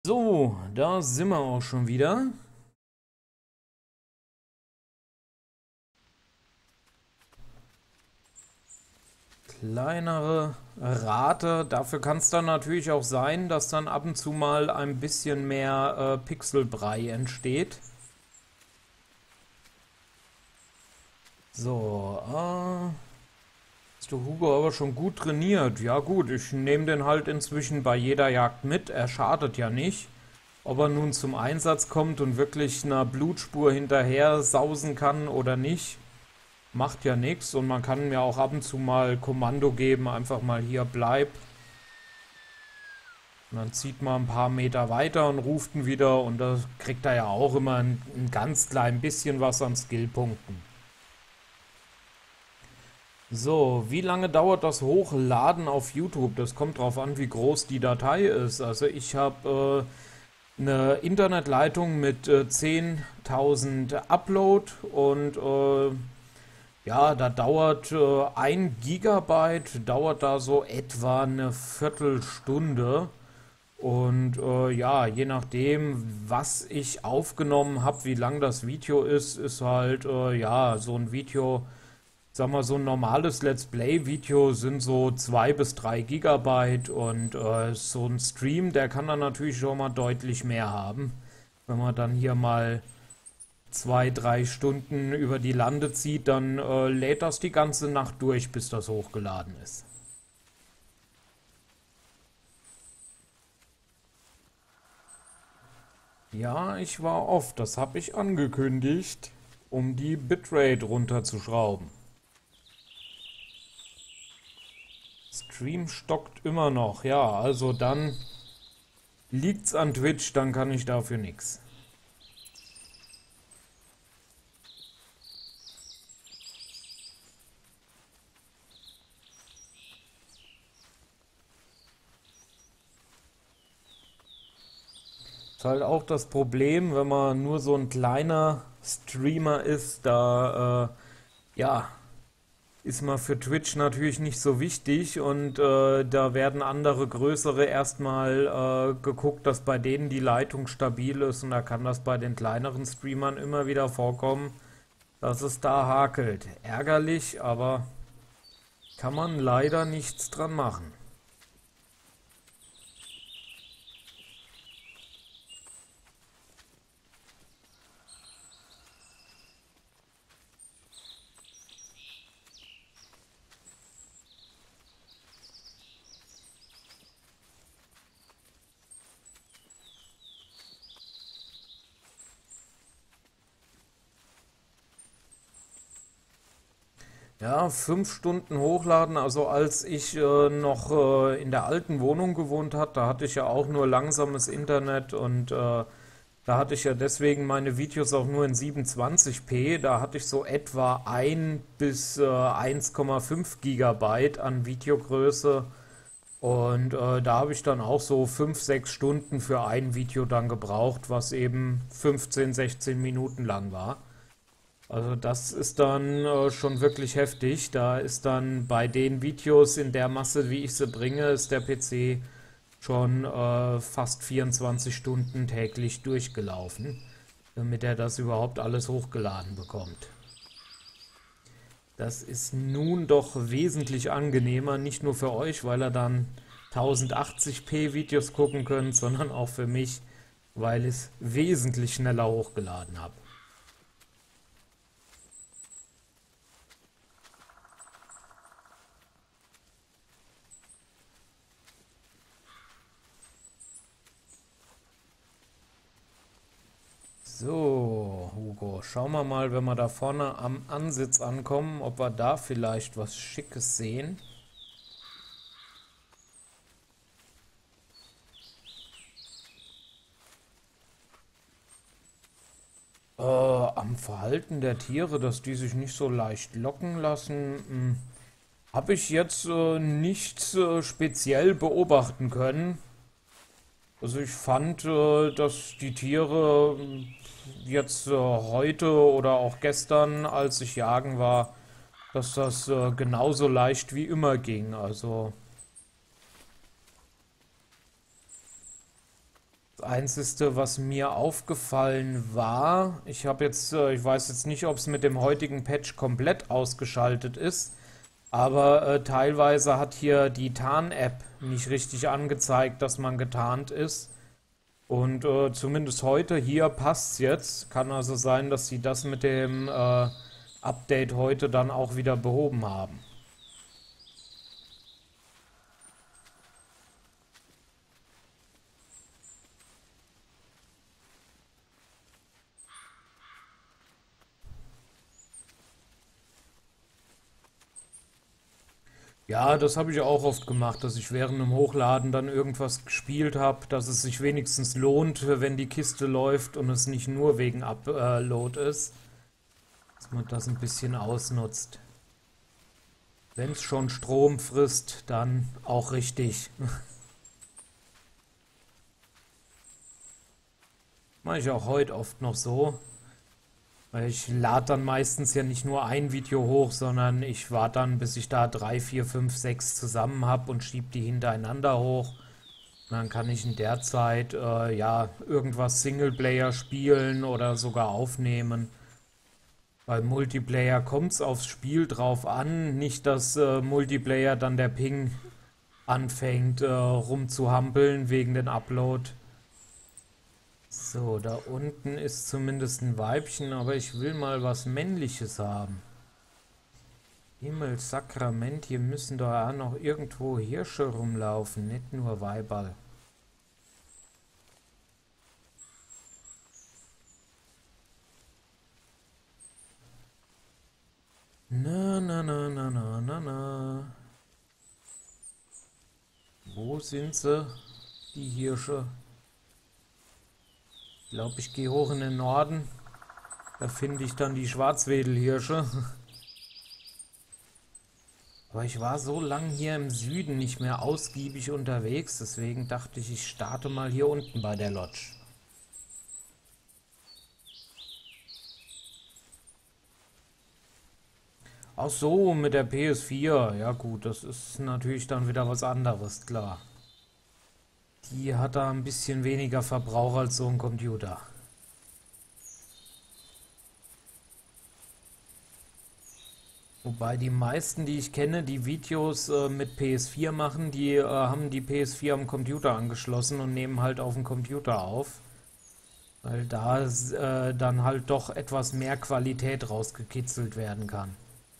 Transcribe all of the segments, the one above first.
So, da sind wir auch schon wieder. Kleinere Rate. Dafür kann es dann natürlich auch sein, dass dann ab und zu mal ein bisschen mehr Pixelbrei entsteht. So, ist der Hugo aber schon gut trainiert. Ja gut, ich nehme den halt inzwischen bei jeder Jagd mit. Er schadet ja nicht. Ob er nun zum Einsatz kommt und wirklich einer Blutspur hinterher sausen kann oder nicht, macht ja nichts und man kann mir auch ab und zu mal Kommando geben, einfach mal hier bleib. Und dann zieht man ein paar Meter weiter und ruft ihn wieder und da kriegt er ja auch immer ein ganz klein bisschen was an Skillpunkten. So, wie lange dauert das Hochladen auf YouTube? Das kommt drauf an, wie groß die Datei ist. Also ich habe eine Internetleitung mit 10.000 Upload und ja, da dauert 1 Gigabyte, dauert da so etwa eine Viertelstunde. Und ja, je nachdem, was ich aufgenommen habe, wie lang das Video ist, ist halt, ja, so ein Video, sag mal, so ein normales Let's Play-Video sind so 2 bis 3 Gigabyte und so ein Stream, der kann dann natürlich schon mal deutlich mehr haben. Wenn man dann hier mal 2, 3 Stunden über die Lande zieht, dann lädt das die ganze Nacht durch, bis das hochgeladen ist. Ja, ich war oft, das habe ich angekündigt, um die Bitrate runterzuschrauben. Stream stockt immer noch, ja, also dann liegt's an Twitch, dann kann ich dafür nichts. Ist halt auch das Problem, wenn man nur so ein kleiner Streamer ist, da ja, ist man für Twitch natürlich nicht so wichtig und da werden andere größere erstmal geguckt, dass bei denen die Leitung stabil ist und da kann das bei den kleineren Streamern immer wieder vorkommen, dass es da hakelt. Ärgerlich, aber kann man leider nichts dran machen. Ja, 5 Stunden hochladen. Also als ich noch in der alten Wohnung gewohnt habe, da hatte ich ja auch nur langsames Internet und da hatte ich ja deswegen meine Videos auch nur in 27p. Da hatte ich so etwa 1 bis 1,5 Gigabyte an Videogröße und da habe ich dann auch so 5, 6 Stunden für ein Video dann gebraucht, was eben 15, 16 Minuten lang war. Also das ist dann schon wirklich heftig. Da ist dann bei den Videos in der Masse, wie ich sie bringe, ist der PC schon fast 24 Stunden täglich durchgelaufen, damit er das überhaupt alles hochgeladen bekommt. Das ist nun doch wesentlich angenehmer, nicht nur für euch, weil ihr dann 1080p Videos gucken könnt, sondern auch für mich, weil ich es wesentlich schneller hochgeladen habe. So, Hugo, schauen wir mal, wenn wir da vorne am Ansitz ankommen, ob wir da vielleicht was Schickes sehen. Am Verhalten der Tiere, dass die sich nicht so leicht locken lassen, habe ich jetzt nichts speziell beobachten können. Also ich fand, dass die Tiere jetzt heute oder auch gestern, als ich jagen war, dass das genauso leicht wie immer ging. Also das Einzige, was mir aufgefallen war, ich weiß jetzt nicht, ob es mit dem heutigen Patch komplett ausgeschaltet ist, aber teilweise hat hier die Tarn-App nicht richtig angezeigt, dass man getarnt ist. Und zumindest heute hier passt's jetzt. Kann also sein, dass sie das mit dem Update heute dann auch wieder behoben haben. Ja, das habe ich auch oft gemacht, dass ich während dem Hochladen dann irgendwas gespielt habe, dass es sich wenigstens lohnt, wenn die Kiste läuft und es nicht nur wegen Upload ist, dass man das ein bisschen ausnutzt. Wenn es schon Strom frisst, dann auch richtig. Mache ich auch heute oft noch so. Weil ich lade dann meistens ja nicht nur ein Video hoch, sondern ich warte dann, bis ich da 3, 4, 5, 6 zusammen habe und schiebe die hintereinander hoch. Und dann kann ich in der Zeit ja irgendwas Singleplayer spielen oder sogar aufnehmen. Bei Multiplayer kommt es aufs Spiel drauf an, nicht dass Multiplayer dann der Ping anfängt rumzuhampeln wegen den Upload. So, da unten ist zumindest ein Weibchen, aber ich will mal was Männliches haben. Himmelssakrament, hier müssen doch auch noch irgendwo Hirsche rumlaufen, nicht nur Weiberl. Na, na, na, na, na, na, na. Wo sind sie, die Hirsche? Ich glaube, ich gehe hoch in den Norden. Da finde ich dann die Schwarzwedelhirsche. Aber ich war so lang hier im Süden nicht mehr ausgiebig unterwegs, deswegen dachte ich, ich starte mal hier unten bei der Lodge. Ach so, mit der PS4. Ja gut, das ist natürlich dann wieder was anderes, klar. Die hat da ein bisschen weniger Verbrauch als so ein Computer. Wobei die meisten, die ich kenne, die Videos mit PS4 machen, die haben die PS4 am Computer angeschlossen und nehmen halt auf dem Computer auf. Weil da dann halt doch etwas mehr Qualität rausgekitzelt werden kann.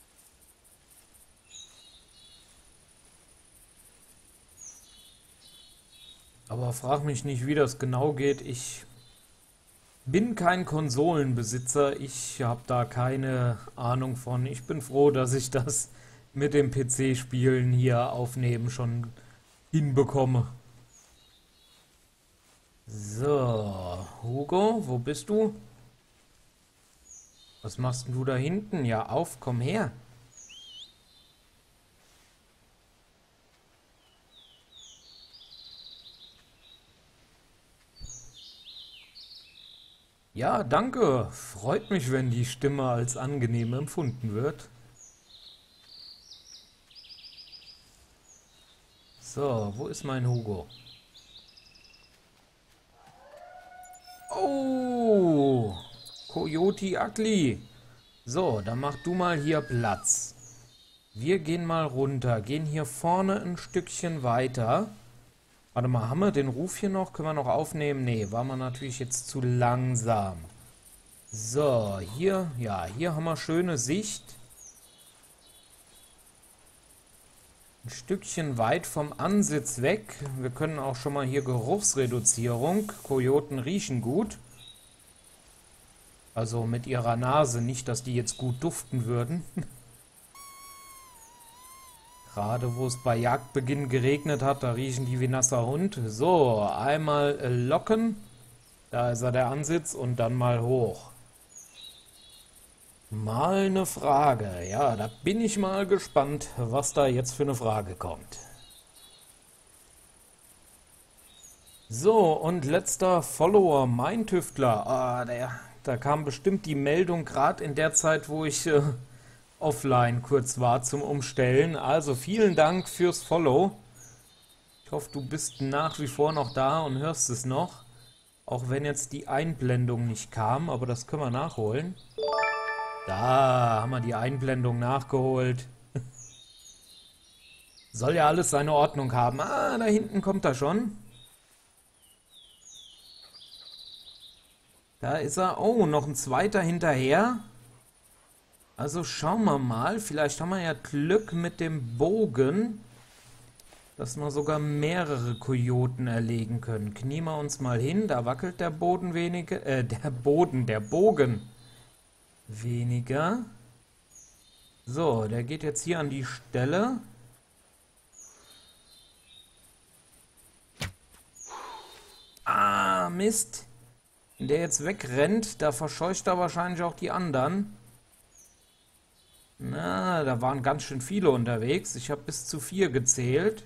Aber frag mich nicht, wie das genau geht. Ich bin kein Konsolenbesitzer. Ich habe da keine Ahnung von. Ich bin froh, dass ich das mit dem PC-Spielen hier aufnehmen schon hinbekomme. So, Hugo, wo bist du? Was machst denn du da hinten? Ja, auf, komm her. Ja, danke. Freut mich, wenn die Stimme als angenehm empfunden wird. So, wo ist mein Hugo? Oh, Coyote Ugly. So, dann mach du mal hier Platz. Wir gehen mal runter, gehen hier vorne ein Stückchen weiter. Warte mal, haben wir den Ruf hier noch? Können wir noch aufnehmen? Nee, war man natürlich jetzt zu langsam. So, hier, ja, hier haben wir schöne Sicht. Ein Stückchen weit vom Ansitz weg. Wir können auch schon mal hier Geruchsreduzierung. Kojoten riechen gut. Also mit ihrer Nase, nicht, dass die jetzt gut duften würden. Gerade wo es bei Jagdbeginn geregnet hat, da riechen die wie nasser Hund. So, einmal locken. Da ist er der Ansitz und dann mal hoch. Mal eine Frage. Ja, da bin ich mal gespannt, was da jetzt für eine Frage kommt. So, und letzter Follower, mein Tüftler. Da kam bestimmt die Meldung gerade in der Zeit, wo ich offline kurz war zum Umstellen. Also vielen Dank fürs Follow. Ich hoffe, du bist nach wie vor noch da und hörst es noch. Auch wenn jetzt die Einblendung nicht kam, aber das können wir nachholen. Da haben wir die Einblendung nachgeholt. Soll ja alles seine Ordnung haben. Ah, da hinten kommt er schon. Da ist er. Oh, noch ein zweiter hinterher. Also schauen wir mal. Vielleicht haben wir ja Glück mit dem Bogen, dass wir sogar mehrere Kojoten erlegen können. Knien wir uns mal hin. Da wackelt der Boden weniger. Der Bogen weniger. So, der geht jetzt hier an die Stelle. Ah, Mist. Wenn der jetzt wegrennt, da verscheucht er wahrscheinlich auch die anderen. Na, da waren ganz schön viele unterwegs. Ich habe bis zu 4 gezählt.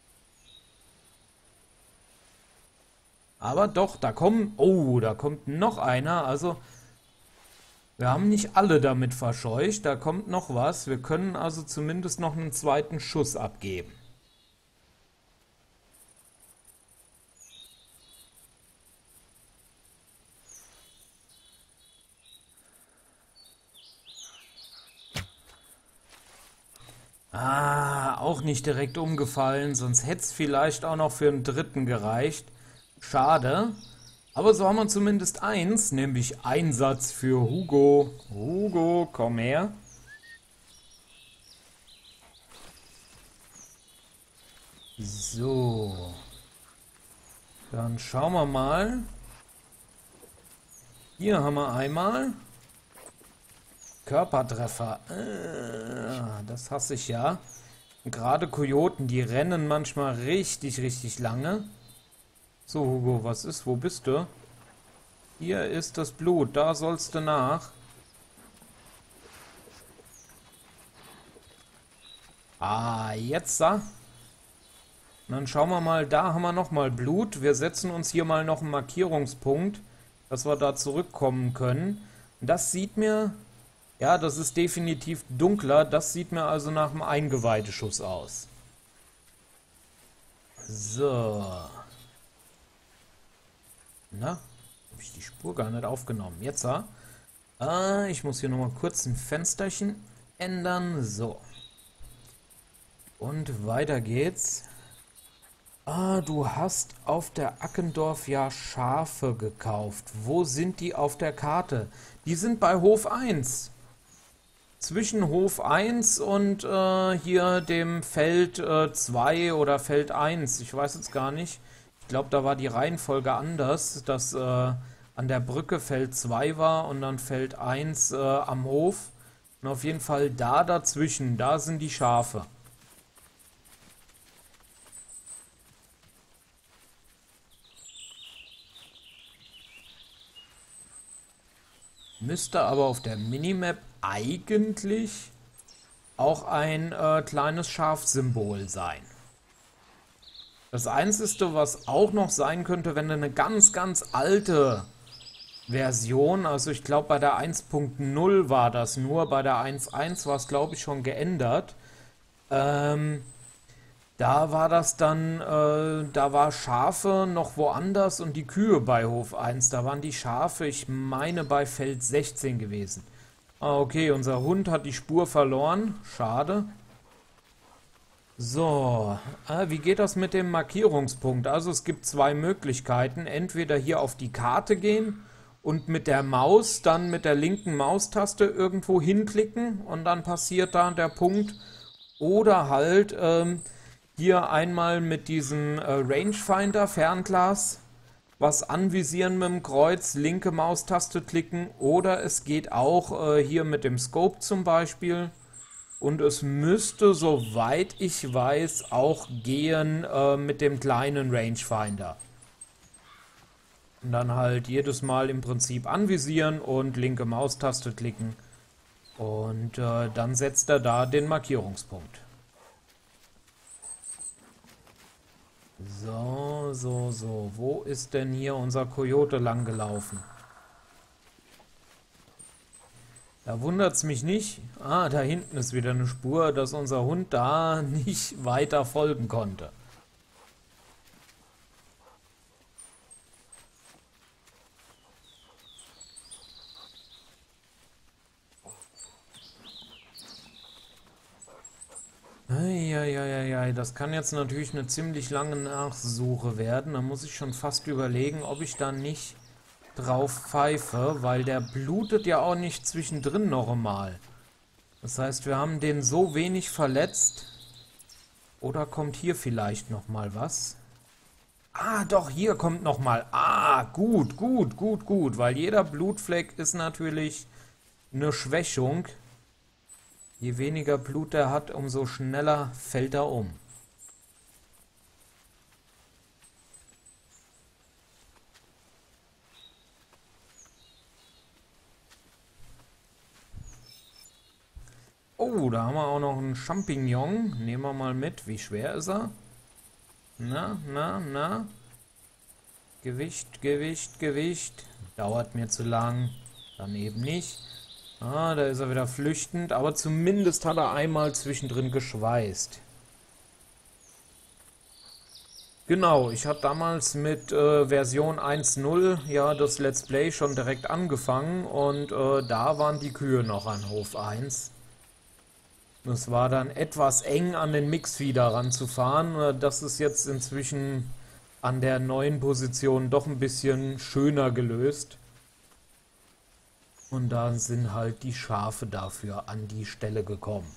Aber doch, da kommen... Oh, da kommt noch einer. Also, wir haben nicht alle damit verscheucht. Da kommt noch was. Wir können also zumindest noch einen zweiten Schuss abgeben. Ah, auch nicht direkt umgefallen, sonst hätte es vielleicht auch noch für einen dritten gereicht. Schade. Aber so haben wir zumindest eins, nämlich Einsatz für Hugo. Hugo, komm her. So. Dann schauen wir mal. Hier haben wir einmal Körpertreffer. Das hasse ich ja. Und gerade Kojoten, die rennen manchmal richtig, richtig lange. So, Hugo, was ist? Wo bist du? Hier ist das Blut, da sollst du nach. Ah, jetzt da. Und dann schauen wir mal, da haben wir nochmal Blut. Wir setzen uns hier mal noch einen Markierungspunkt, dass wir da zurückkommen können. Und das sieht mir... Ja, das ist definitiv dunkler. Das sieht mir also nach einem Eingeweideschuss aus. So. Na, habe ich die Spur gar nicht aufgenommen. Jetzt, ich muss hier nochmal kurz ein Fensterchen ändern. So. Und weiter geht's. Ah, du hast auf der Ackendorf ja Schafe gekauft. Wo sind die auf der Karte? Die sind bei Hof 1. Zwischen Hof 1 und hier dem Feld 2 oder Feld 1. Ich weiß jetzt gar nicht. Ich glaube, da war die Reihenfolge anders, dass an der Brücke Feld 2 war und dann Feld 1 am Hof. Und auf jeden Fall da dazwischen, da sind die Schafe. Müsste aber auf der Minimap eigentlich auch ein kleines Schafsymbol sein. Das Einzige, was auch noch sein könnte, wenn eine ganz, ganz alte Version, also ich glaube bei der 1.0 war das nur, bei der 1.1 war es glaube ich schon geändert, da war das dann, da war Schafe noch woanders und die Kühe bei Hof 1. Da waren die Schafe, ich meine, bei Feld 16 gewesen. Ah, okay, unser Hund hat die Spur verloren. Schade. So, wie geht das mit dem Markierungspunkt? Also es gibt zwei Möglichkeiten. Entweder hier auf die Karte gehen und mit der Maus, dann mit der linken Maustaste irgendwo hinklicken und dann passiert da der Punkt. Oder halt hier einmal mit diesem Rangefinder Fernglas was anvisieren mit dem Kreuz, linke Maustaste klicken, oder es geht auch hier mit dem Scope zum Beispiel, und es müsste, soweit ich weiß, auch gehen mit dem kleinen Rangefinder. Und dann halt jedes Mal im Prinzip anvisieren und linke Maustaste klicken und dann setzt er da den Markierungspunkt. So. Wo ist denn hier unser Kojote lang gelaufen? Da wundert es mich nicht. Ah, da hinten ist wieder eine Spur, dass unser Hund da nicht weiter folgen konnte. Eieieiei, das kann jetzt natürlich eine ziemlich lange Nachsuche werden. Da muss ich schon fast überlegen, ob ich da nicht drauf pfeife, weil der blutet ja auch nicht zwischendrin noch einmal. Das heißt, wir haben den so wenig verletzt. Oder kommt hier vielleicht noch mal was? Ah, doch, hier kommt noch mal. Ah, gut, gut, gut, gut, weil jeder Blutfleck ist natürlich eine Schwächung. Je weniger Blut er hat, umso schneller fällt er um. Oh, da haben wir auch noch einen Champignon. Nehmen wir mal mit. Wie schwer ist er? Na, na, na. Gewicht, Gewicht, Gewicht. Dauert mir zu lang. Dann eben nicht. Ah, da ist er wieder flüchtend. Aber zumindest hat er einmal zwischendrin geschweißt. Genau, ich habe damals mit Version 1.0 ja das Let's Play schon direkt angefangen. Und da waren die Kühe noch an Hof 1. Es war dann etwas eng an den Mixfeeder ranzufahren. Das ist jetzt inzwischen an der neuen Position doch ein bisschen schöner gelöst. Und da sind halt die Schafe dafür an die Stelle gekommen.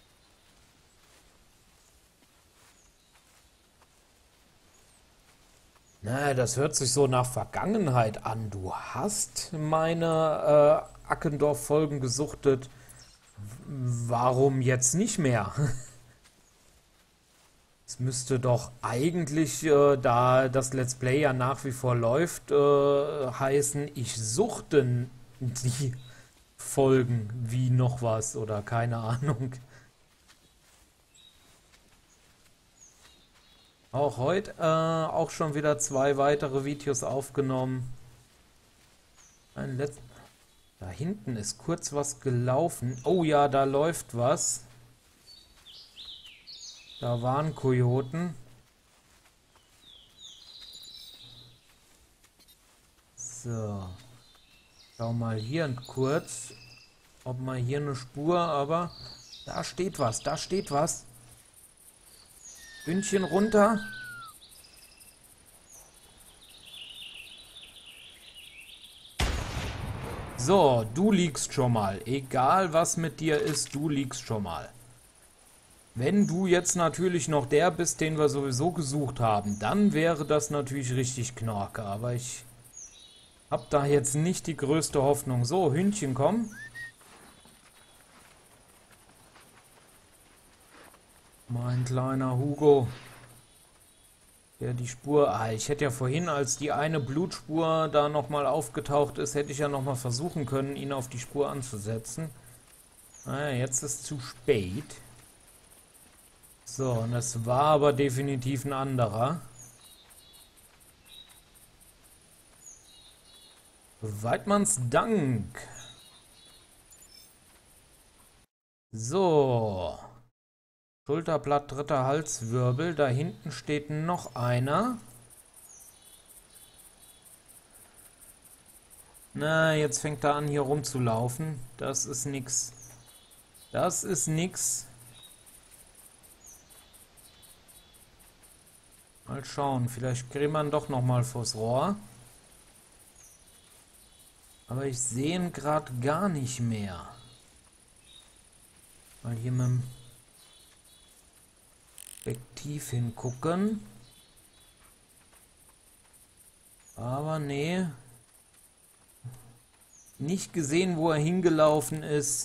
Na, das hört sich so nach Vergangenheit an. Du hast meine Ackendorf-Folgen gesuchtet. Warum jetzt nicht mehr? Es müsste doch eigentlich, da das Let's Play ja nach wie vor läuft, heißen, ich suchte die Folgen wie noch was oder keine Ahnung. Auch heute auch schon wieder 2 weitere Videos aufgenommen. Ein letzt Da hinten ist kurz was gelaufen. Oh ja, da läuft was. Da waren Kojoten. So. Schau mal hier kurz, ob mal hier eine Spur, aber da steht was, da steht was. Hündchen runter. So, du liegst schon mal. Egal was mit dir ist, du liegst schon mal. Wenn du jetzt natürlich noch der bist, den wir sowieso gesucht haben, dann wäre das natürlich richtig Knorke. Aber ich habe da jetzt nicht die größte Hoffnung. So, Hündchen, komm. Mein kleiner Hugo. Der die Spur... Ah, ich hätte ja vorhin, als die eine Blutspur da nochmal aufgetaucht ist, hätte ich ja nochmal versuchen können, ihn auf die Spur anzusetzen. Ah, jetzt ist zu spät. So, und das war aber definitiv ein anderer. Weidmanns Dank. So. Schulterblatt, dritter Halswirbel. Da hinten steht noch einer. Na, jetzt fängt er an, hier rumzulaufen. Das ist nix. Das ist nix. Mal schauen, vielleicht kriegen wir ihn doch noch mal vors Rohr. Aber ich sehe ihn gerade gar nicht mehr. Mal hier mit dem Objektiv hingucken. Aber nee. Nicht gesehen, wo er hingelaufen ist.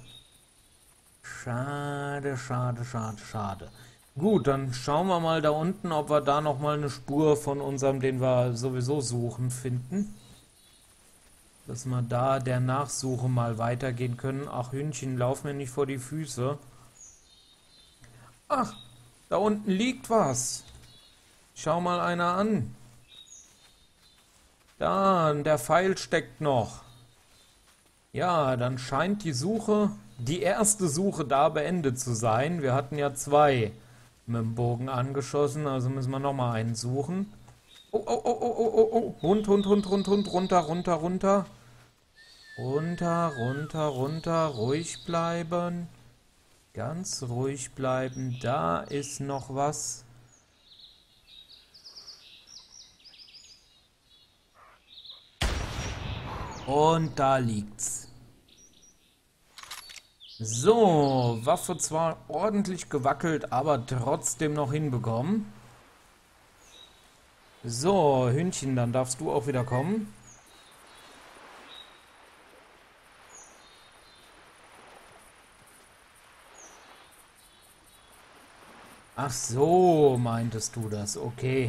Schade, schade, schade, schade. Gut, dann schauen wir mal da unten, ob wir da nochmal eine Spur von unserem, den wir sowieso suchen, finden. Dass wir da der Nachsuche mal weitergehen können. Ach, Hühnchen, lauf mir nicht vor die Füße. Ach, da unten liegt was. Schau mal einer an. Da, der Pfeil steckt noch. Ja, dann scheint die erste Suche da beendet zu sein. Wir hatten ja 2 mit dem Bogen angeschossen, also müssen wir nochmal einen suchen. Oh, oh, oh, oh, oh, oh, oh. Hund, Hund, Hund, Hund, Hund, runter, runter, runter. Runter, runter, runter, ruhig bleiben. Ganz ruhig bleiben. Da ist noch was. Und da liegt's. So, Waffe zwar ordentlich gewackelt, aber trotzdem noch hinbekommen. So, Hündchen, dann darfst du auch wieder kommen. Ach so, meintest du das, okay.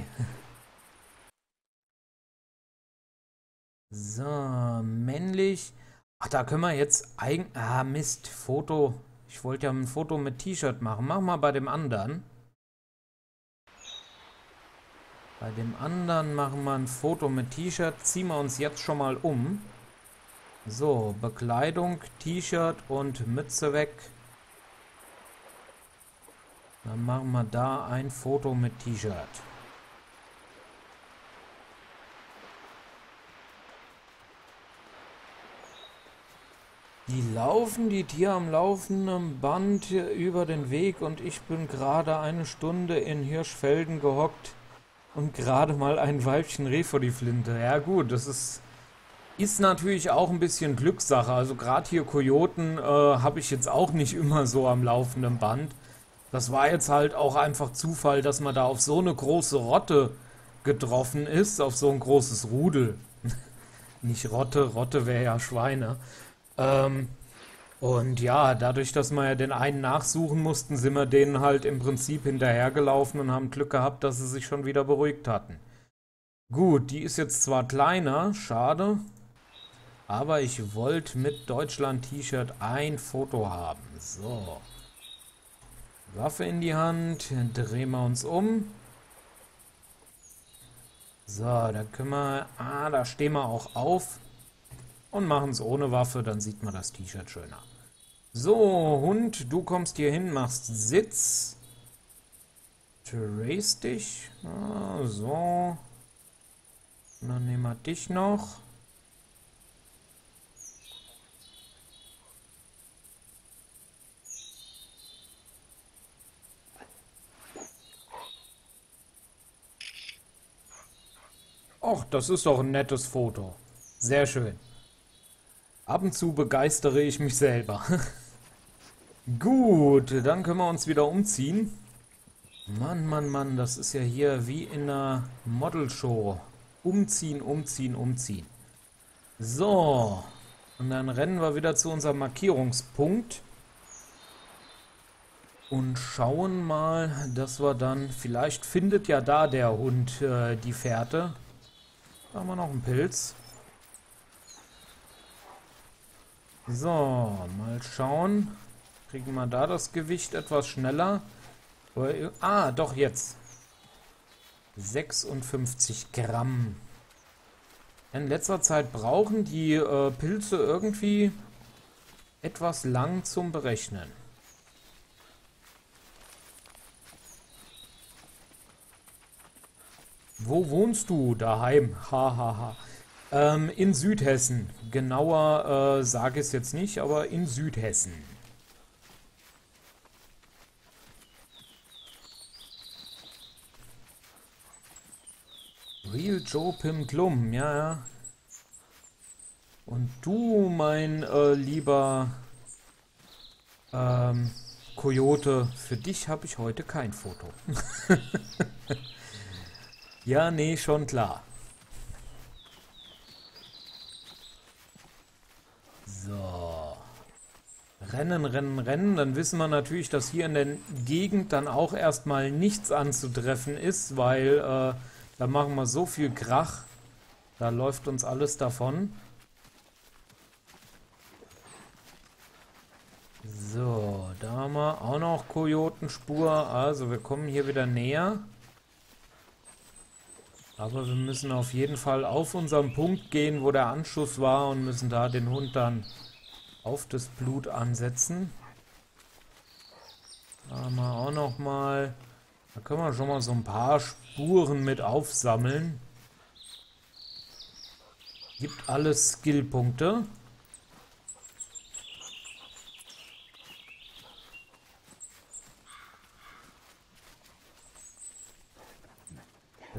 So, männlich. Ach, da können wir jetzt eigentlich... Ah, Mist, Foto. Ich wollte ja ein Foto mit T-Shirt machen. Mach mal bei dem anderen. Bei dem anderen machen wir ein Foto mit T-Shirt. Ziehen wir uns jetzt schon mal um. So, Bekleidung, T-Shirt und Mütze weg. Dann machen wir da ein Foto mit T-Shirt. Die laufen, die Tiere am laufenden Band über den Weg und ich bin gerade eine Stunde in Hirschfelden gehockt und gerade mal ein Weibchen Reh vor die Flinte. Ja gut, das ist natürlich auch ein bisschen Glückssache. Also gerade hier Kojoten habe ich jetzt auch nicht immer so am laufenden Band. Das war jetzt halt auch einfach Zufall, dass man da auf so eine große Rotte getroffen ist, auf so ein großes Rudel. Nicht Rotte, Rotte wäre ja Schweine. Ähm, und ja, dadurch, dass wir ja den einen nachsuchen mussten, sind wir denen halt im Prinzip hinterhergelaufen und haben Glück gehabt, dass sie sich schon wieder beruhigt hatten. Gut, die ist jetzt zwar kleiner, schade, aber ich wollte mit Deutschland-T-Shirt ein Foto haben. So, Waffe in die Hand, drehen wir uns um. So, da können wir, da stehen wir auch auf und machen es ohne Waffe, dann sieht man das T-Shirt schöner. So, Hund, du kommst hier hin, machst Sitz. Trace dich. So. Und dann nehmen wir dich noch. Och, das ist doch ein nettes Foto. Sehr schön. Ab und zu begeistere ich mich selber. Gut, dann können wir uns wieder umziehen. Mann, Mann, Mann, das ist ja hier wie in einer Modelshow. Umziehen, umziehen, umziehen. So, und dann rennen wir wieder zu unserem Markierungspunkt und schauen mal, dass wir dann, vielleicht findet ja da der Hund die Fährte. Da haben wir noch einen Pilz. So, mal schauen. Kriegen wir da das Gewicht etwas schneller? Ah, doch jetzt. 56 Gramm. In letzter Zeit brauchen die Pilze irgendwie etwas lang zum Berechnen. Wo wohnst du? Daheim. Hahaha. In Südhessen. Genauer sage ich es jetzt nicht, aber in Südhessen. Real Joe Pim Klum, ja, ja. Und du, mein lieber Coyote, für dich habe ich heute kein Foto. Ja, nee, schon klar. So. Rennen, rennen, rennen. Dann wissen wir natürlich, dass hier in der Gegend dann auch erstmal nichts anzutreffen ist, weil da machen wir so viel Krach. Da läuft uns alles davon. So, da haben wir auch noch Kojotenspur. Also wir kommen hier wieder näher. Aber wir müssen auf jeden Fall auf unseren Punkt gehen, wo der Anschuss war und müssen da den Hund dann auf das Blut ansetzen. Da haben wir auch noch mal. Da können wir schon mal so ein paar Spuren mit aufsammeln. Gibt alles Skillpunkte.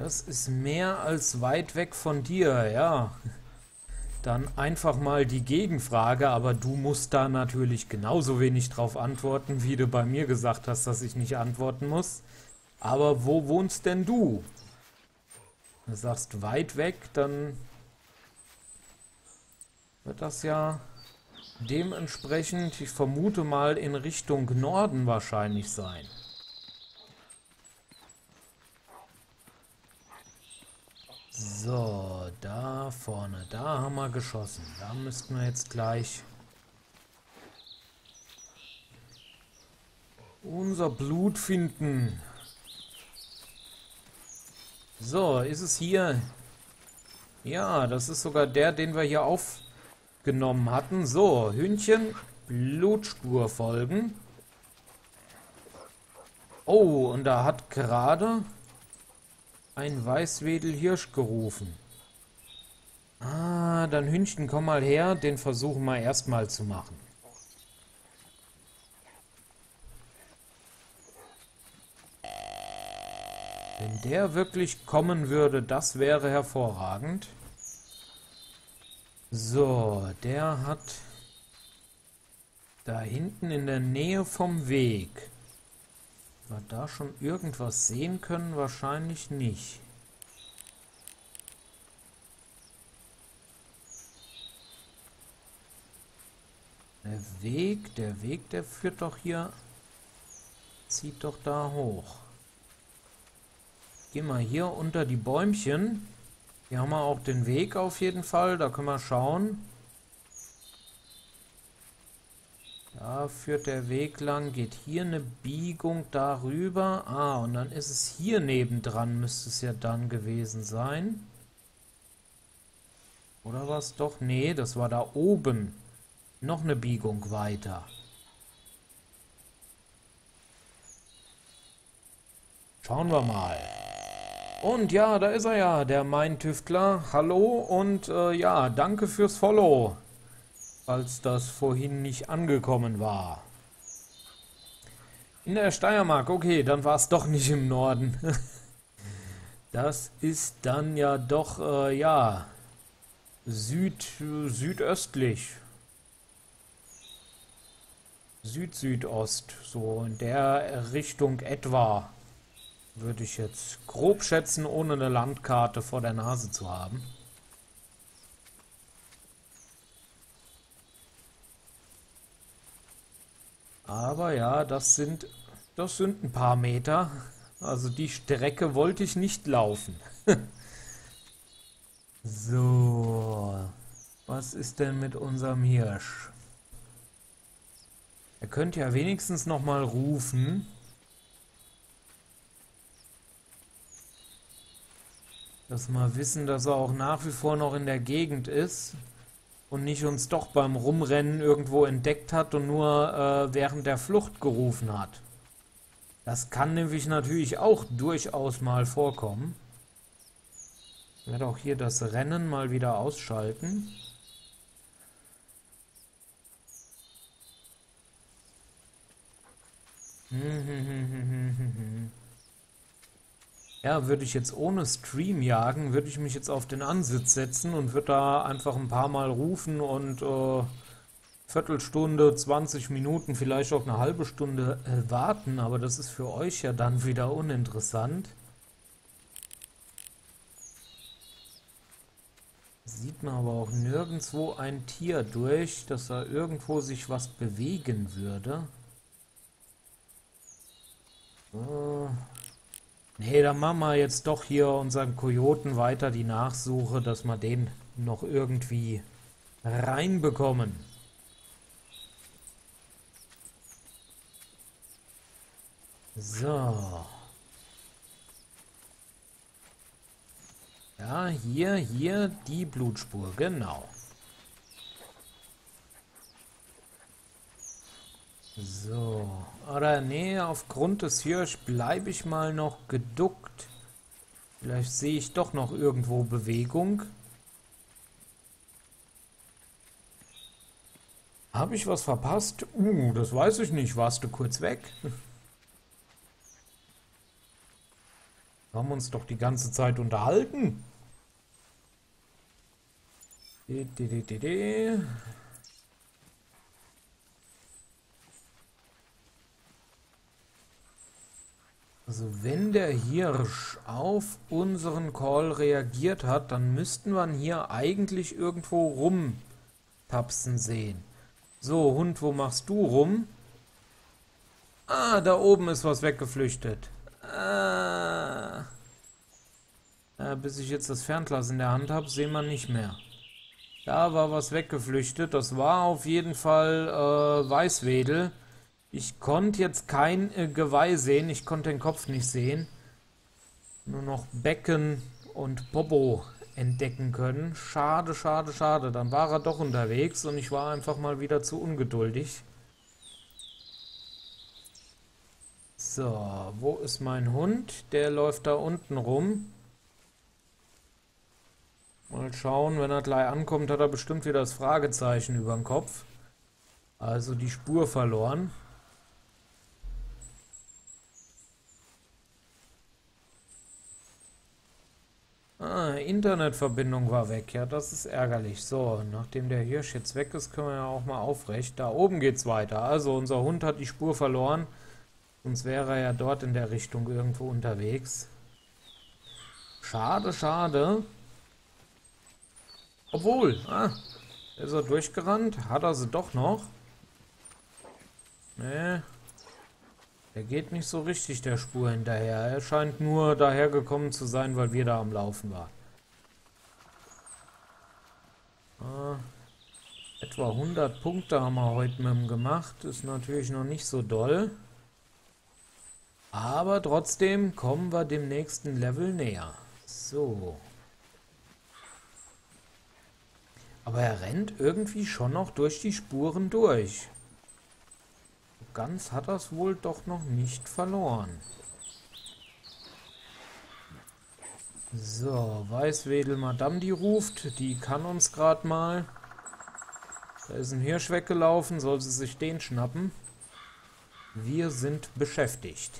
Das ist mehr als weit weg von dir, ja. Dann einfach mal die Gegenfrage, aber du musst da natürlich genauso wenig drauf antworten, wie du bei mir gesagt hast, dass ich nicht antworten muss. Aber wo wohnst denn du? Du sagst weit weg, dann wird das ja dementsprechend, ich vermute mal, in Richtung Norden wahrscheinlich sein. So, da vorne, da haben wir geschossen. Da müssten wir jetzt gleich unser Blut finden. So, ist es hier? Ja, das ist sogar der, den wir hier aufgenommen hatten. So, Hühnchen, Blutspur folgen. Oh, und da hat gerade ein Weißwedelhirsch gerufen. Ah, dann Hühnchen, komm mal her, den versuchen wir erstmal zu machen. Wenn der wirklich kommen würde, das wäre hervorragend. So, der hat da hinten in der Nähe vom Weg. Wir da schon irgendwas sehen können? Wahrscheinlich nicht. Der Weg, der führt doch hier, zieht doch da hoch. Gehen wir hier unter die Bäumchen. Hier haben wir auch den Weg auf jeden Fall, da können wir schauen. Da führt der Weg lang, geht hier eine Biegung darüber. Ah, und dann ist es hier nebendran, müsste es ja dann gewesen sein. Oder was? Doch, nee, das war da oben. Noch eine Biegung weiter. Schauen wir mal. Und ja, da ist er ja, der Mein-Tüftler. Hallo und ja, danke fürs Follow, falls das vorhin nicht angekommen war. In der Steiermark, okay, dann war es doch nicht im Norden. Das ist dann ja doch, ja, südöstlich. Südost, so in der Richtung etwa. Würde ich jetzt grob schätzen, ohne eine Landkarte vor der Nase zu haben. Aber ja, das sind ein paar Meter. Also die Strecke wollte ich nicht laufen. So, was ist denn mit unserem Hirsch? Er könnte ja wenigstens noch mal rufen. Dass wir wissen, dass er auch nach wie vor noch in der Gegend ist und nicht uns doch beim Rumrennen irgendwo entdeckt hat und nur während der Flucht gerufen hat. Das kann nämlich natürlich auch durchaus mal vorkommen. Ich werde auch hier das Rennen mal wieder ausschalten. Ja, würde ich jetzt ohne Stream jagen, würde ich mich jetzt auf den Ansitz setzen und würde da einfach ein paar Mal rufen und Viertelstunde, 20 Minuten, vielleicht auch eine halbe Stunde warten, aber das ist für euch ja dann wieder uninteressant. Sieht man aber auch nirgendwo ein Tier durch, dass da irgendwo sich was bewegen würde. Nee, dann machen wir jetzt doch hier unseren Kojoten weiter die Nachsuche, dass wir den noch irgendwie reinbekommen. So. Ja, hier die Blutspur, genau. So, oder nee, aufgrund des Hirsch bleibe ich mal noch geduckt. Vielleicht sehe ich doch noch irgendwo Bewegung. Habe ich was verpasst? Das weiß ich nicht. Warst du kurz weg? Haben uns doch die ganze Zeit unterhalten. Also wenn der Hirsch auf unseren Call reagiert hat, dann müssten wir ihn hier eigentlich irgendwo rumtapsen sehen. So, Hund, wo machst du rum? Ah, da oben ist was weggeflüchtet. Ah. Ja, bis ich jetzt das Fernglas in der Hand habe, sehen wir nicht mehr. Da war was weggeflüchtet. Das war auf jeden Fall Weißwedel. Ich konnte jetzt kein Geweih sehen. Ich konnte den Kopf nicht sehen. Nur noch Becken und Popo entdecken können. Schade, schade, schade. Dann war er doch unterwegs und ich war einfach mal wieder zu ungeduldig. So, wo ist mein Hund? Der läuft da unten rum. Mal schauen, wenn er gleich ankommt, hat er bestimmt wieder das Fragezeichen über dem Kopf. Also die Spur verloren. Ah, Internetverbindung war weg. Ja, das ist ärgerlich. So, nachdem der Hirsch jetzt weg ist, können wir ja auch mal aufrecht. Da oben geht's weiter. Also unser Hund hat die Spur verloren. Sonst wäre er ja dort in der Richtung irgendwo unterwegs. Schade, schade. Obwohl, ist er durchgerannt? Hat er sie doch noch? Nee. Er geht nicht so richtig der Spur hinterher. Er scheint nur dahergekommen zu sein, weil wir da am Laufen waren. Etwa 100 Punkte haben wir heute mit ihm gemacht. Ist natürlich noch nicht so doll. Aber trotzdem kommen wir dem nächsten Level näher. So. Aber er rennt irgendwie schon noch durch die Spuren durch. Ganz hat er es wohl doch noch nicht verloren. So, Weißwedel Madame, die ruft. Die kann uns gerade mal. Da ist ein Hirsch weggelaufen. Soll sie sich den schnappen? Wir sind beschäftigt.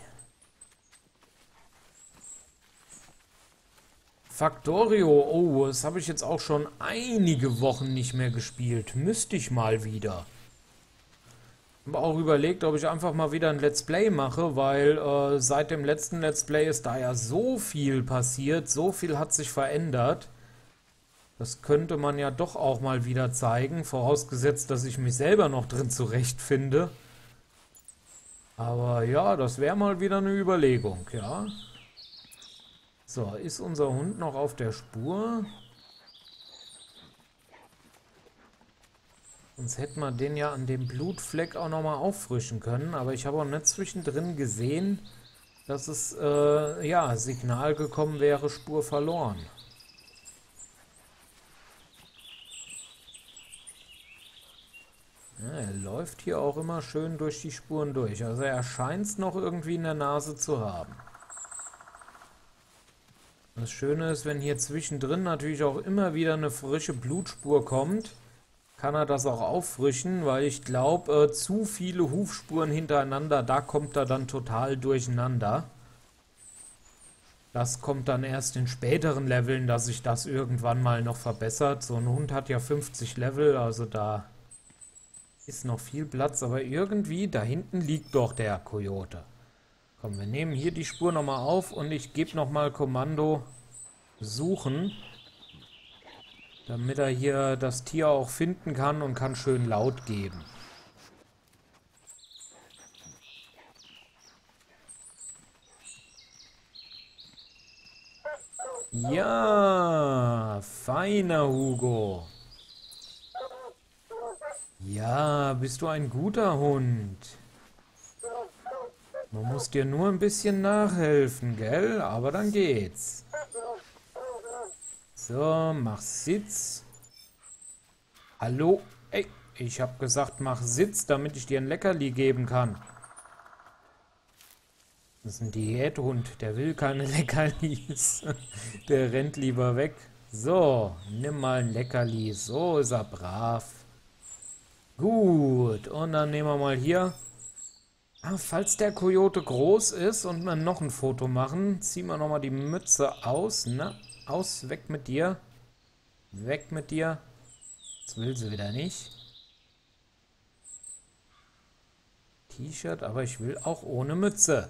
Factorio, oh, das habe ich jetzt auch schon einige Wochen nicht mehr gespielt. Müsste ich mal wieder. Ich habe auch überlegt, ob ich einfach mal wieder ein Let's Play mache, weil seit dem letzten Let's Play ist da ja so viel passiert, so viel hat sich verändert. Das könnte man ja doch auch mal wieder zeigen, vorausgesetzt, dass ich mich selber noch drin zurechtfinde. Aber ja, das wäre mal wieder eine Überlegung, ja. So, ist unser Hund noch auf der Spur? Sonst hätten wir den ja an dem Blutfleck auch nochmal auffrischen können. Aber ich habe auch nicht zwischendrin gesehen, dass es, ja, Signal gekommen wäre, Spur verloren. Ja, er läuft hier auch immer schön durch die Spuren durch. Also er scheint es noch irgendwie in der Nase zu haben. Das Schöne ist, wenn hier zwischendrin natürlich auch immer wieder eine frische Blutspur kommt, kann er das auch auffrischen, weil ich glaube, zu viele Hufspuren hintereinander, da kommt er dann total durcheinander. Das kommt dann erst in späteren Leveln, dass sich das irgendwann mal noch verbessert. So ein Hund hat ja 50 Level, also da ist noch viel Platz, aber irgendwie da hinten liegt doch der Coyote. Komm, wir nehmen hier die Spur nochmal auf und ich gebe nochmal Kommando suchen, damit er hier das Tier auch finden kann und kann schön laut geben. Ja, feiner Hugo. Ja, bist du ein guter Hund. Man muss dir nur ein bisschen nachhelfen, gell? Aber dann geht's. So, mach Sitz. Hallo? Ey, ich hab gesagt, mach Sitz, damit ich dir ein Leckerli geben kann. Das ist ein Diäthund, der will keine Leckerlis. Der rennt lieber weg. So, nimm mal ein Leckerli. So ist er brav. Gut, und dann nehmen wir mal hier. Ah, falls der Kojote groß ist und wir noch ein Foto machen, ziehen wir nochmal die Mütze aus. Na, aus, weg mit dir. Weg mit dir. Das will sie wieder nicht. T-Shirt, aber ich will auch ohne Mütze.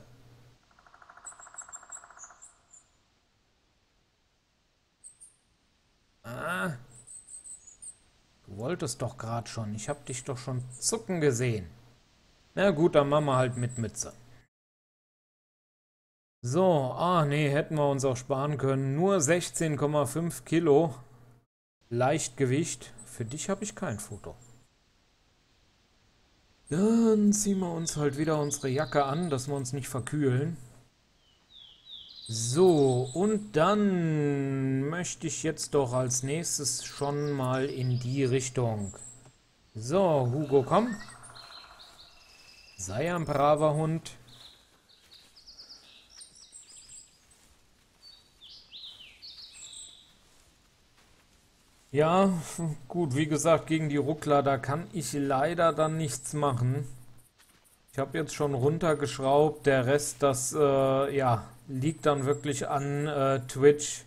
Ah, du wolltest doch gerade schon. Ich habe dich doch schon zucken gesehen. Na gut, dann machen wir halt mit Mütze. So, nee, hätten wir uns auch sparen können. Nur 16,5 Kilo Leichtgewicht. Für dich habe ich kein Foto. Dann ziehen wir uns halt wieder unsere Jacke an, dass wir uns nicht verkühlen. So, und dann möchte ich jetzt doch als nächstes schon mal in die Richtung. So, Hugo, komm. Sei ein braver Hund. Ja, gut, wie gesagt, gegen die Ruckler, da kann ich leider dann nichts machen. Ich habe jetzt schon runtergeschraubt, der Rest, das ja, liegt dann wirklich an Twitch.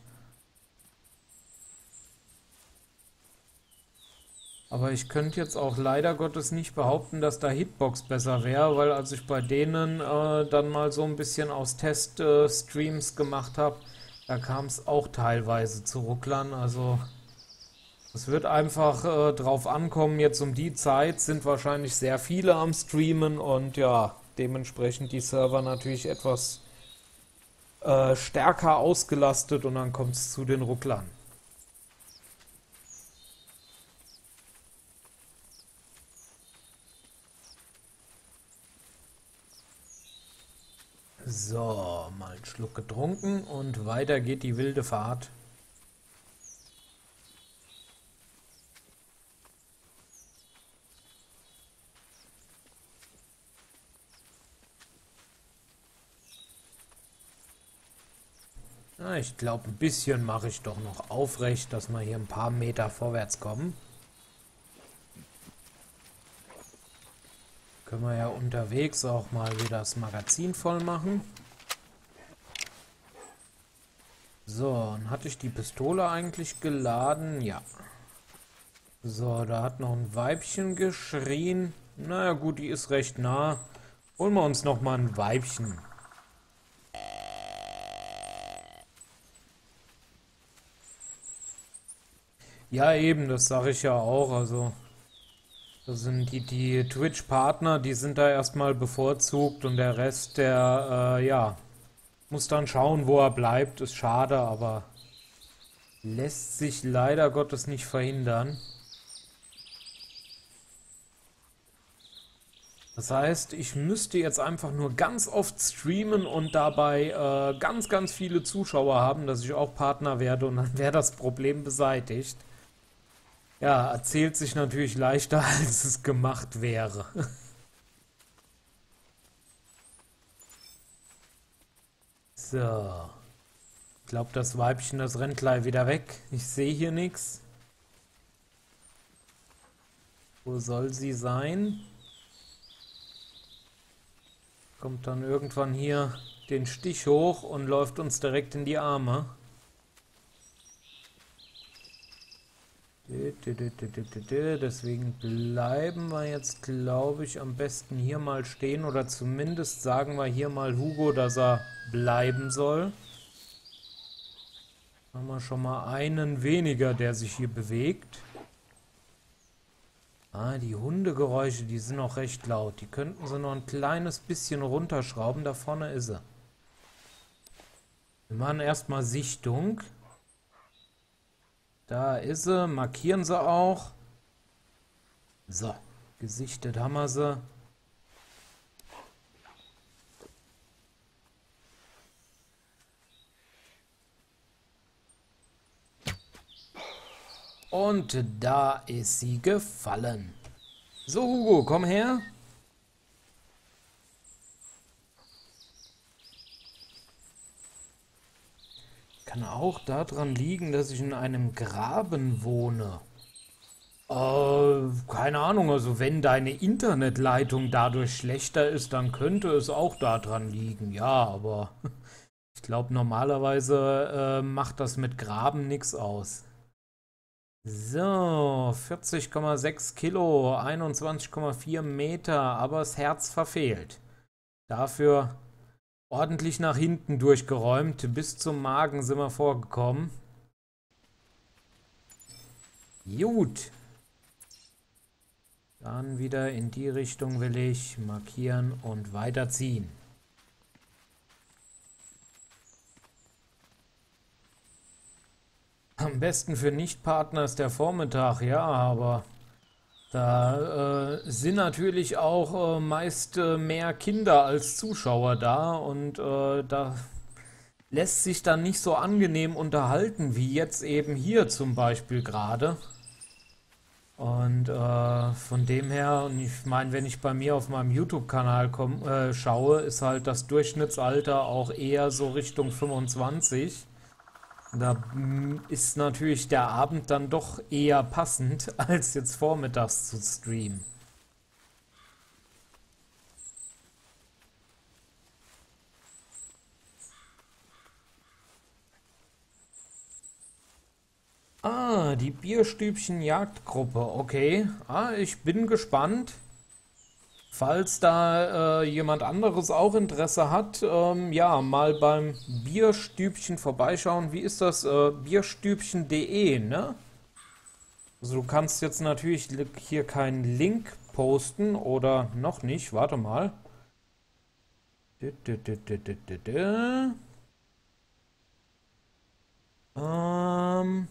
Aber ich könnte jetzt auch leider Gottes nicht behaupten, dass da Hitbox besser wäre, weil als ich bei denen dann mal so ein bisschen aus Test-Streams gemacht habe, da kam es auch teilweise zu Rucklern. Also es wird einfach drauf ankommen. Jetzt um die Zeit sind wahrscheinlich sehr viele am Streamen und ja, dementsprechend die Server natürlich etwas stärker ausgelastet und dann kommt es zu den Rucklern. So, mal einen Schluck getrunken und weiter geht die wilde Fahrt. Na, ich glaube, ein bisschen mache ich doch noch aufrecht, dass wir hier ein paar Meter vorwärts kommen. Können wir ja unterwegs auch mal wieder das Magazin voll machen. So, und hatte ich die Pistole eigentlich geladen? Ja. So, da hat noch ein Weibchen geschrien. Naja gut, die ist recht nah. Holen wir uns noch mal ein Weibchen. Ja, eben, das sage ich ja auch. Also, das sind die Twitch-Partner, die sind da erstmal bevorzugt und der Rest, der, ja, muss dann schauen, wo er bleibt. Ist schade, aber lässt sich leider Gottes nicht verhindern. Das heißt, ich müsste jetzt einfach nur ganz oft streamen und dabei ganz, ganz viele Zuschauer haben, dass ich auch Partner werde und dann wäre das Problem beseitigt. Ja, erzählt sich natürlich leichter, als es gemacht wäre. So. Ich glaube, das Weibchen, das rennt gleich wieder weg. Ich sehe hier nichts. Wo soll sie sein? Kommt dann irgendwann hier den Stich hoch und läuft uns direkt in die Arme. Deswegen bleiben wir jetzt, glaube ich, am besten hier mal stehen oder zumindest sagen wir hier mal Hugo, dass er bleiben soll. Haben wir schon mal einen weniger, der sich hier bewegt. Ah, die Hundegeräusche, die sind noch recht laut. Die könnten sie noch ein kleines bisschen runterschrauben. Da vorne ist sie. Wir machen erstmal Sichtung. Da ist sie. Markieren sie auch. So, gesichtet haben wir sie. Und da ist sie gefallen. So, Hugo, komm her. Kann auch daran liegen, dass ich in einem Graben wohne. Keine keine Ahnung, also wenn deine Internetleitung dadurch schlechter ist, dann könnte es auch daran liegen. Ja, aber ich glaube, normalerweise macht das mit Graben nichts aus. So, 40,6 Kilo, 21,4 Meter, aber das Herz verfehlt. Dafür ordentlich nach hinten durchgeräumt. Bis zum Magen sind wir vorgekommen. Gut. Dann wieder in die Richtung will ich markieren und weiterziehen. Am besten für Nichtpartner ist der Vormittag, ja, aber da sind natürlich auch meist mehr Kinder als Zuschauer da und da lässt sich dann nicht so angenehm unterhalten wie jetzt eben hier zum Beispiel gerade. Und von dem her, und ich meine, wenn ich bei mir auf meinem YouTube-Kanal schaue, ist halt das Durchschnittsalter auch eher so Richtung 25. Da ist natürlich der Abend dann doch eher passend, als jetzt vormittags zu streamen. Ah, die Bierstübchen-Jagdgruppe, okay. Ah, ich bin gespannt. Falls da jemand anderes auch Interesse hat, ja, mal beim Bierstübchen vorbeischauen. Wie ist das? Bierstübchen.de, ne? Also du kannst jetzt natürlich hier keinen Link posten oder noch nicht. Warte mal. Dü, dü, dü, dü, dü, dü, dü. Ähm,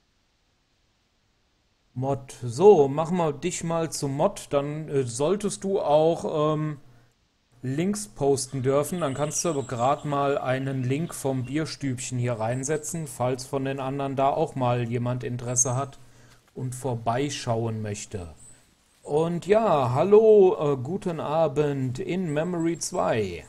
Mod. So, machen wir dich mal zum Mod. Dann solltest du auch Links posten dürfen. Dann kannst du aber gerade mal einen Link vom Bierstübchen hier reinsetzen, falls von den anderen da auch mal jemand Interesse hat und vorbeischauen möchte. Und ja, hallo, guten Abend in Memory 2.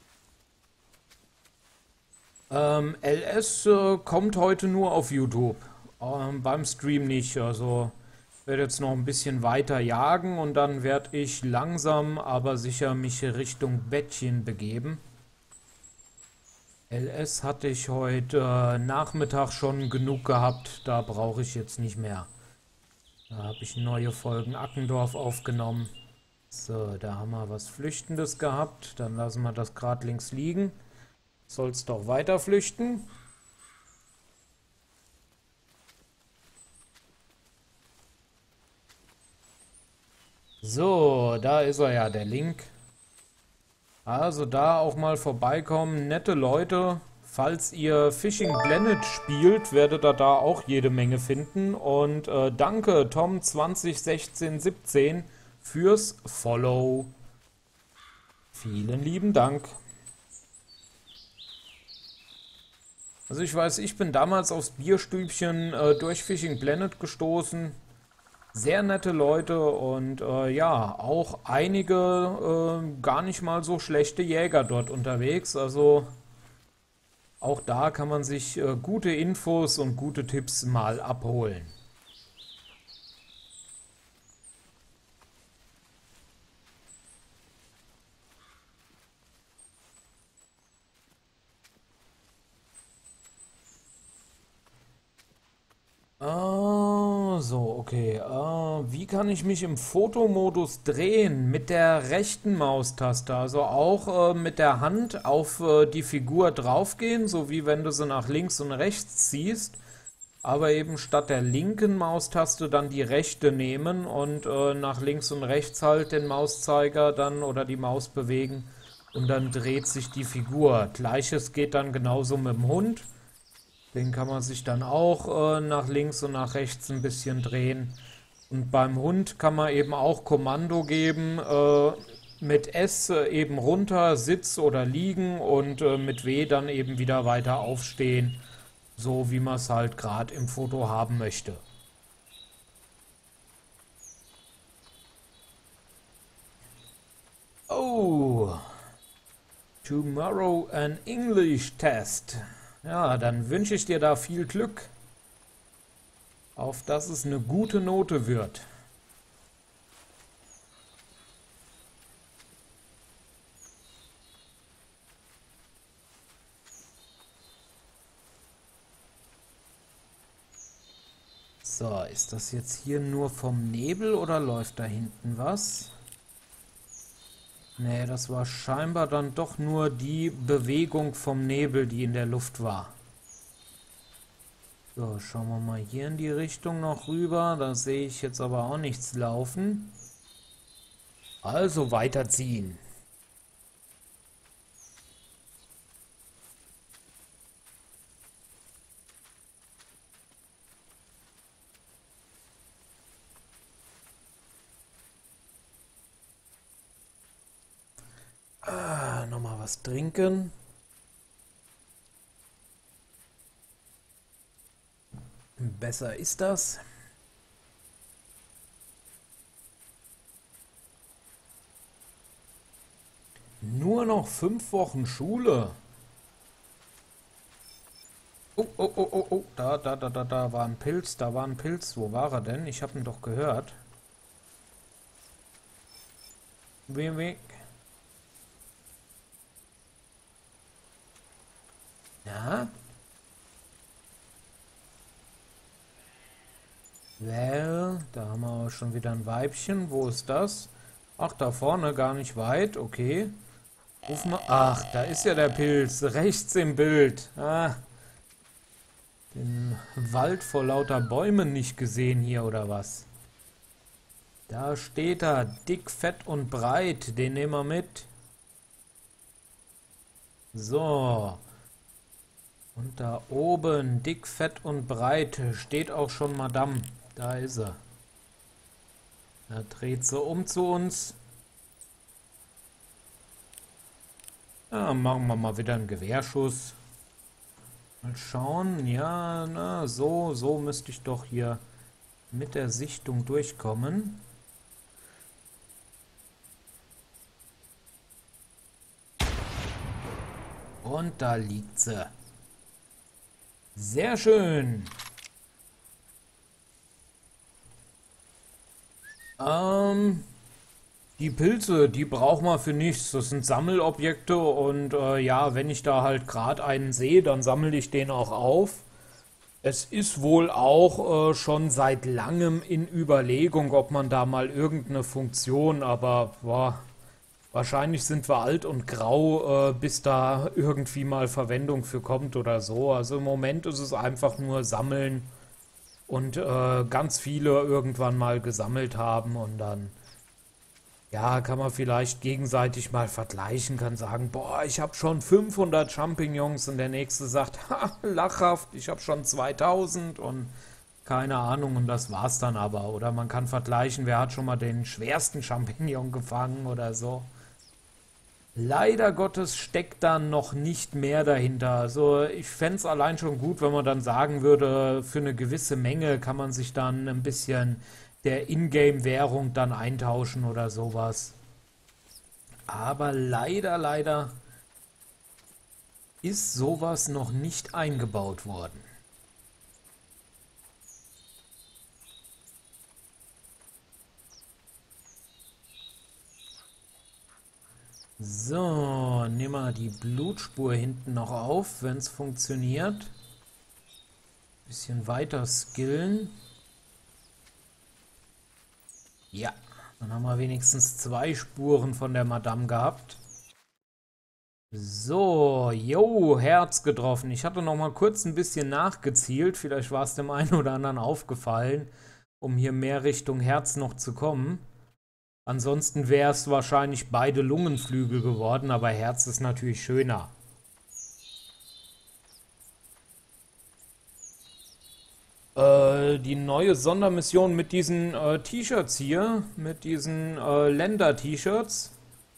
LS kommt heute nur auf YouTube, beim Stream nicht. Also werde jetzt noch ein bisschen weiter jagen und dann werde ich langsam, aber sicher mich Richtung Bettchen begeben. LS hatte ich heute Nachmittag schon genug gehabt, da brauche ich jetzt nicht mehr. Da habe ich neue Folgen Ackendorf aufgenommen. So, da haben wir was Flüchtendes gehabt. Dann lassen wir das gerade links liegen. Soll's doch weiter flüchten. So, da ist er ja, der Link. Also da auch mal vorbeikommen. Nette Leute. Falls ihr Fishing Planet spielt, werdet ihr da auch jede Menge finden. Und danke Tom 201617 fürs Follow. Vielen lieben Dank. Also ich weiß, ich bin damals aufs Bierstübchen durch Fishing Planet gestoßen. Sehr nette Leute und ja, auch einige gar nicht mal so schlechte Jäger dort unterwegs. Also auch da kann man sich gute Infos und gute Tipps mal abholen. So, okay. Wie kann ich mich im Fotomodus drehen? Mit der rechten Maustaste, also auch mit der Hand auf die Figur draufgehen, so wie wenn du sie nach links und rechts ziehst. Aber eben statt der linken Maustaste dann die rechte nehmen und nach links und rechts halt den Mauszeiger dann oder die Maus bewegen und dann dreht sich die Figur. Gleiches geht dann genauso mit dem Hund. Den kann man sich dann auch nach links und nach rechts ein bisschen drehen. Und beim Hund kann man eben auch Kommando geben, mit S eben runter, Sitz oder liegen und mit W dann eben wieder weiter aufstehen, so wie man es halt gerade im Foto haben möchte. Oh, tomorrow an English test. Ja, dann wünsche ich dir da viel Glück, auf dass es eine gute Note wird. So, ist das jetzt hier nur vom Nebel oder läuft da hinten was? Nee, das war scheinbar dann doch nur die Bewegung vom Nebel, die in der Luft war. So, schauen wir mal hier in die Richtung noch rüber. Da sehe ich jetzt aber auch nichts laufen. Also weiterziehen. Nochmal was trinken. Besser ist das. Nur noch 5 Wochen Schule. Oh, oh, oh, oh, oh. Da war ein Pilz, da war ein Pilz. Wo war er denn? Ich habe ihn doch gehört. Weg. Ja? Well, da haben wir aber schon wieder ein Weibchen. Wo ist das? Ach, da vorne, gar nicht weit. Okay. Ruf mal. Ach, da ist ja der Pilz. Rechts im Bild. Ah, den Wald vor lauter Bäumen nicht gesehen hier, oder was? Da steht er. Dick, fett und breit. Den nehmen wir mit. So. Und da oben, dick, fett und breit, steht auch schon Madame. Da ist er. Da dreht sie um zu uns. Ja, machen wir mal wieder einen Gewehrschuss. Mal schauen. Ja, na, so müsste ich doch hier mit der Sichtung durchkommen. Und da liegt sie. Sehr schön. Die Pilze, die braucht man für nichts. Das sind Sammelobjekte und ja, wenn ich da halt gerade einen sehe, dann sammle ich den auch auf. Es ist wohl auch schon seit langem in Überlegung, ob man da mal irgendeine Funktion, aber boah, wahrscheinlich sind wir alt und grau, bis da irgendwie mal Verwendung für kommt oder so. Also im Moment ist es einfach nur sammeln und ganz viele irgendwann mal gesammelt haben und dann, ja, kann man vielleicht gegenseitig mal vergleichen, kann sagen, boah, ich habe schon 500 Champignons und der nächste sagt, ha, lachhaft, ich habe schon 2000 und keine Ahnung und das war's dann aber. Oder man kann vergleichen, wer hat schon mal den schwersten Champignon gefangen oder so. Leider Gottes steckt da noch nicht mehr dahinter. Also ich fände es allein schon gut, wenn man dann sagen würde, für eine gewisse Menge kann man sich dann ein bisschen der Ingame-Währung dann eintauschen oder sowas. Aber leider ist sowas noch nicht eingebaut worden. So, nehmen wir die Blutspur hinten noch auf, wenn es funktioniert. Bisschen weiter skillen. Ja, dann haben wir wenigstens 2 Spuren von der Madame gehabt. So, jo, Herz getroffen. Ich hatte noch mal kurz ein bisschen nachgezielt. Vielleicht war es dem einen oder anderen aufgefallen, um hier mehr Richtung Herz noch zu kommen. Ansonsten wäre es wahrscheinlich beide Lungenflügel geworden, aber Herz ist natürlich schöner. Die neue Sondermission mit diesen T-Shirts hier, mit diesen Länder-T-Shirts.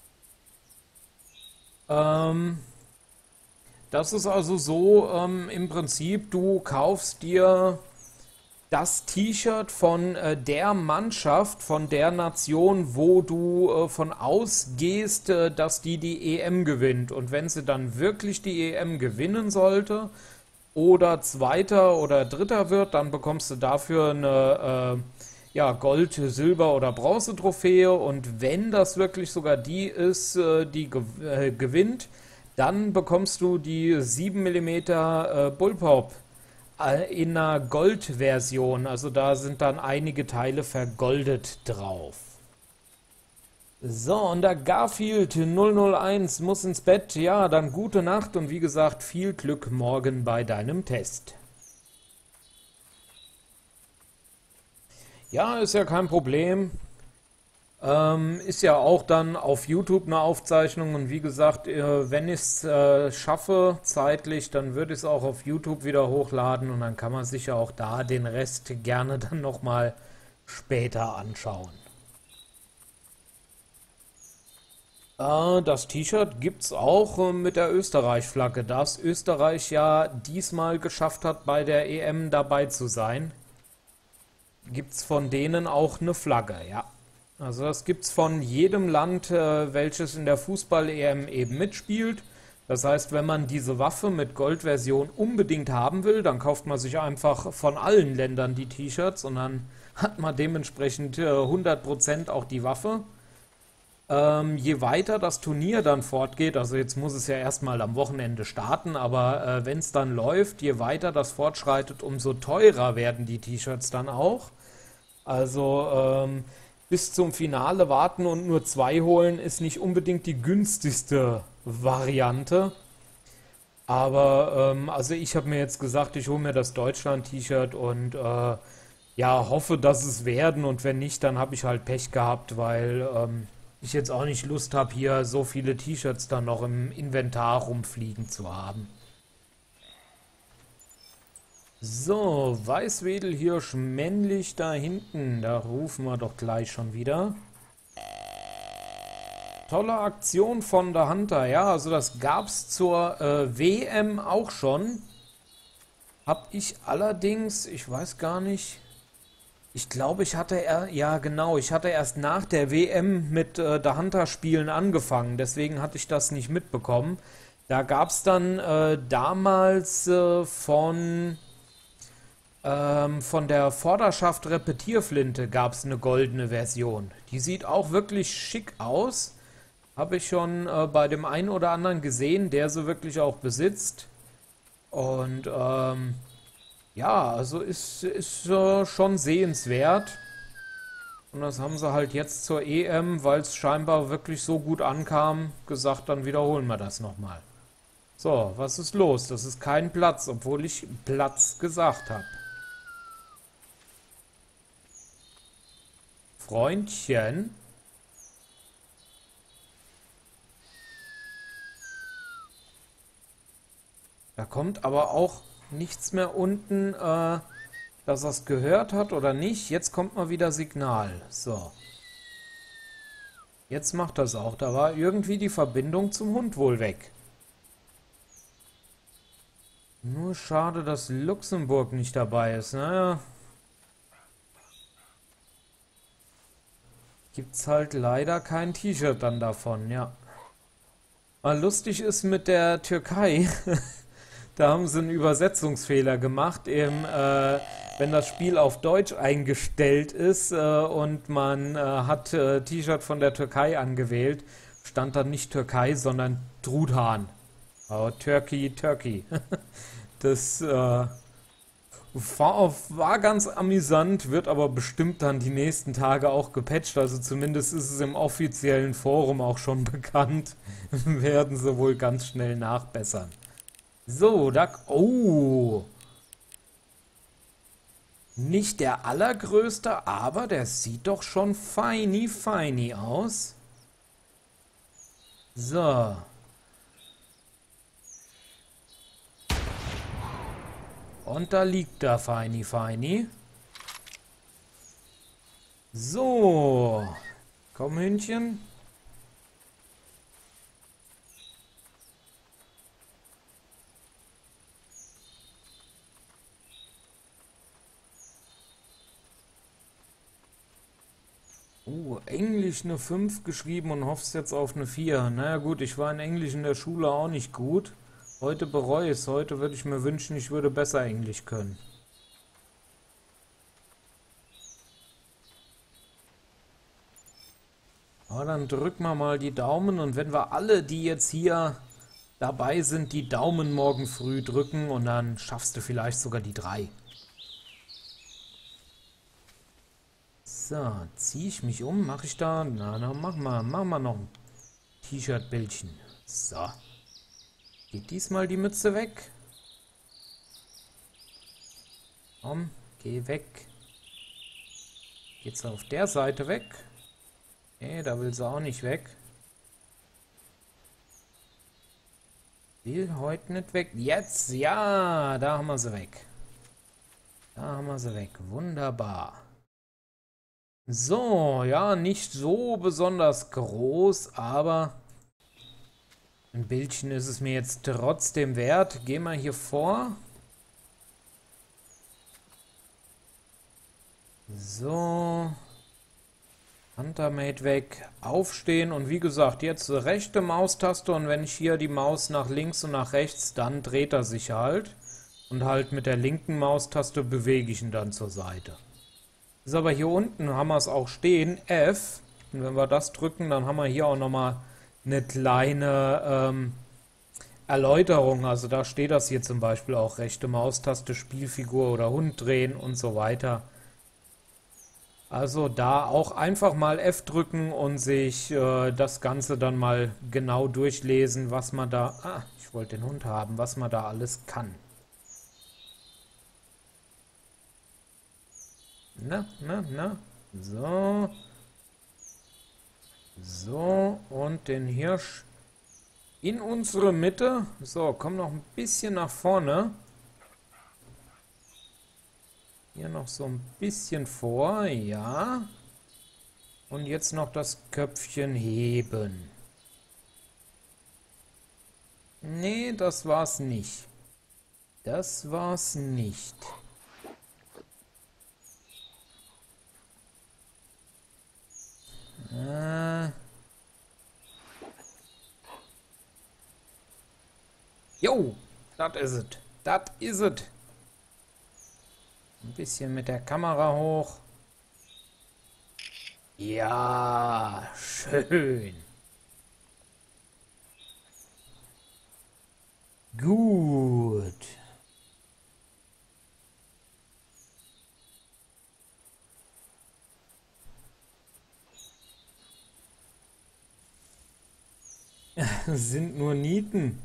Ähm, Das ist also so, im Prinzip, du kaufst dir das T-Shirt von der Mannschaft, von der Nation, wo du von ausgehst, dass die EM gewinnt. Und wenn sie dann wirklich die EM gewinnen sollte oder Zweiter oder Dritter wird, dann bekommst du dafür eine ja, Gold-, Silber- oder Bronze-Trophäe. Und wenn das wirklich sogar die ist, die gewinnt, dann bekommst du die 7 mm Bullpup in einer Goldversion. Also da sind dann einige Teile vergoldet drauf. So, und der Garfield 001 muss ins Bett. Ja, dann gute Nacht und wie gesagt, viel Glück morgen bei deinem Test. Ja, ist ja kein Problem. Ist ja auch dann auf YouTube eine Aufzeichnung und wie gesagt, wenn ich es schaffe zeitlich, dann würde ich es auch auf YouTube wieder hochladen und dann kann man sich ja auch da den Rest gerne dann nochmal später anschauen. Das T-Shirt gibt's auch mit der Österreich-Flagge, da es Österreich ja diesmal geschafft hat, bei der EM dabei zu sein, gibt's von denen auch eine Flagge, ja. Also das gibt's von jedem Land, welches in der Fußball-EM eben mitspielt. Das heißt, wenn man diese Waffe mit Goldversion unbedingt haben will, dann kauft man sich einfach von allen Ländern die T-Shirts und dann hat man dementsprechend 100% auch die Waffe. Je weiter das Turnier dann fortgeht, also jetzt muss es ja erstmal am Wochenende starten, aber wenn es dann läuft, je weiter das fortschreitet, umso teurer werden die T-Shirts dann auch. Also bis zum Finale warten und nur zwei holen ist nicht unbedingt die günstigste Variante. Aber also ich habe mir jetzt gesagt, ich hole mir das Deutschland-T-Shirt und ja, hoffe, dass es werden und wenn nicht, dann habe ich halt Pech gehabt, weil ich jetzt auch nicht Lust habe, hier so viele T-Shirts dann noch im Inventar rumfliegen zu haben. So, Weißwedelhirsch männlich da hinten, da rufen wir doch gleich schon wieder. Tolle Aktion von der Hunter, ja, also das gab's zur WM auch schon. Hab ich allerdings, ich weiß gar nicht, ich glaube, ja genau, ich hatte erst nach der WM mit der Hunter-Spielen angefangen, deswegen hatte ich das nicht mitbekommen. Da gab es dann damals von der Vorderschaft Repetierflinte gab es eine goldene Version. Die sieht auch wirklich schick aus. Habe ich schon bei dem einen oder anderen gesehen, der sie wirklich auch besitzt. Und ja, also ist schon sehenswert. Und das haben sie halt jetzt zur EM, weil es scheinbar wirklich so gut ankam, gesagt, dann wiederholen wir das nochmal. So, was ist los? Das ist kein Platz, obwohl ich Platz gesagt habe. Freundchen. Da kommt aber auch nichts mehr unten, dass er es gehört hat oder nicht. Jetzt kommt mal wieder Signal. So. Jetzt macht das auch. Da war irgendwie die Verbindung zum Hund wohl weg. Nur schade, dass Luxemburg nicht dabei ist. Naja. Gibt's halt leider kein T-Shirt dann davon, ja. Aber lustig ist mit der Türkei. Da haben sie einen Übersetzungsfehler gemacht, eben, wenn das Spiel auf Deutsch eingestellt ist und man hat T-Shirt von der Türkei angewählt, stand dann nicht Türkei, sondern Truthahn. Aber Turkey, Turkey. Das war ganz amüsant, wird aber bestimmt dann die nächsten Tage auch gepatcht. Also zumindest ist es im offiziellen Forum auch schon bekannt. Werden sie wohl ganz schnell nachbessern. So, da... Oh! Nicht der allergrößte, aber der sieht doch schon feini aus. So. Und da liegt der feini. So. Komm, Hündchen. Englisch eine 5 geschrieben und hoffst jetzt auf eine 4. Naja gut, ich war in Englisch in der Schule auch nicht gut. Heute bereue ich es. Heute würde ich mir wünschen, ich würde besser Englisch können. Aber dann drücken wir mal die Daumen und wenn wir alle, die jetzt hier dabei sind, die Daumen morgen früh drücken und dann schaffst du vielleicht sogar die 3. So, ziehe ich mich um, mache ich da, na, mach mal noch ein T-Shirt-Bildchen. So, geht diesmal die Mütze weg. Komm, geh weg. Geht's auf der Seite weg? Nee, da will sie auch nicht weg. Will heute nicht weg. Jetzt, ja, da haben wir sie weg. Da haben wir sie weg. Wunderbar. So, ja, nicht so besonders groß, aber ein Bildchen ist es mir jetzt trotzdem wert. Gehen wir hier vor. So. Huntermate weg. Aufstehen und wie gesagt, jetzt rechte Maustaste und wenn ich hier die Maus nach links und nach rechts, dann dreht er sich halt. Und halt mit der linken Maustaste bewege ich ihn dann zur Seite. Ist aber hier unten, haben wir es auch stehen, F. Und wenn wir das drücken, dann haben wir hier auch nochmal eine kleine Erläuterung. Also da steht das hier zum Beispiel auch, rechte Maustaste, Spielfigur oder Hund drehen und so weiter. Also da auch einfach mal F drücken und sich das Ganze dann mal genau durchlesen, was man da, ich wollte den Hund haben, was man da alles kann. Na. So. So, und den Hirsch in unsere Mitte. So, komm noch ein bisschen nach vorne. Hier noch so ein bisschen vor, ja. Und jetzt noch das Köpfchen heben. Nee, das war's nicht. Das war's nicht. Jo, das is es. Das is es. Ein bisschen mit der Kamera hoch. Ja, schön. Gut. Sind nur Nieten.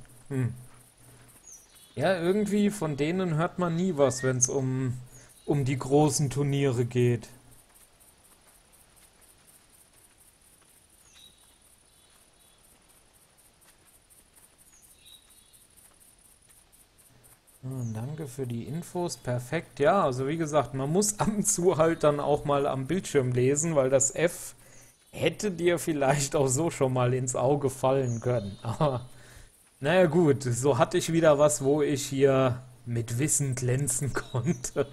Ja, irgendwie von denen hört man nie was, wenn es um die großen Turniere geht. Danke für die Infos, perfekt. Ja, also wie gesagt, man muss ab und zu halt dann auch mal am Bildschirm lesen, weil das F hätte dir vielleicht auch so schon mal ins Auge fallen können. Aber naja gut, so hatte ich wieder was, wo ich hier mit Wissen glänzen konnte.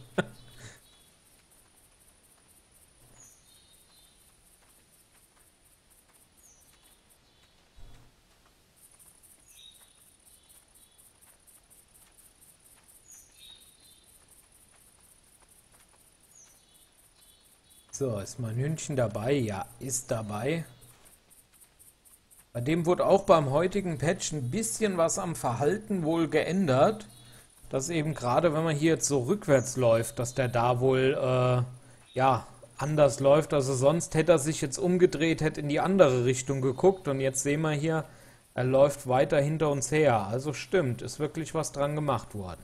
So, ist mein Hündchen dabei? Ja, ist dabei. Bei dem wurde auch beim heutigen Patch ein bisschen was am Verhalten wohl geändert. Dass eben gerade, wenn man hier jetzt so rückwärts läuft, dass der da wohl, ja, anders läuft. Also sonst hätte er sich jetzt umgedreht, hätte in die andere Richtung geguckt. Und jetzt sehen wir hier, er läuft weiter hinter uns her. Also stimmt, ist wirklich was dran gemacht worden.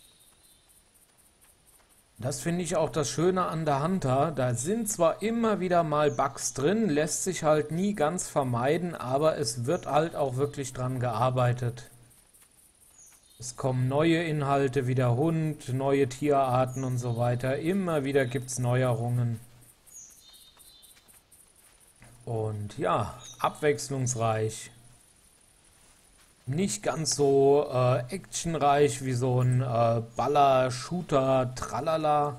Das finde ich auch das Schöne an der Hunter. Da sind zwar immer wieder mal Bugs drin, lässt sich halt nie ganz vermeiden, aber es wird halt auch wirklich dran gearbeitet. Es kommen neue Inhalte wie der Hund, neue Tierarten und so weiter. Immer wieder gibt es Neuerungen. Und ja, abwechslungsreich. Nicht ganz so actionreich wie so ein Baller, Shooter, Tralala.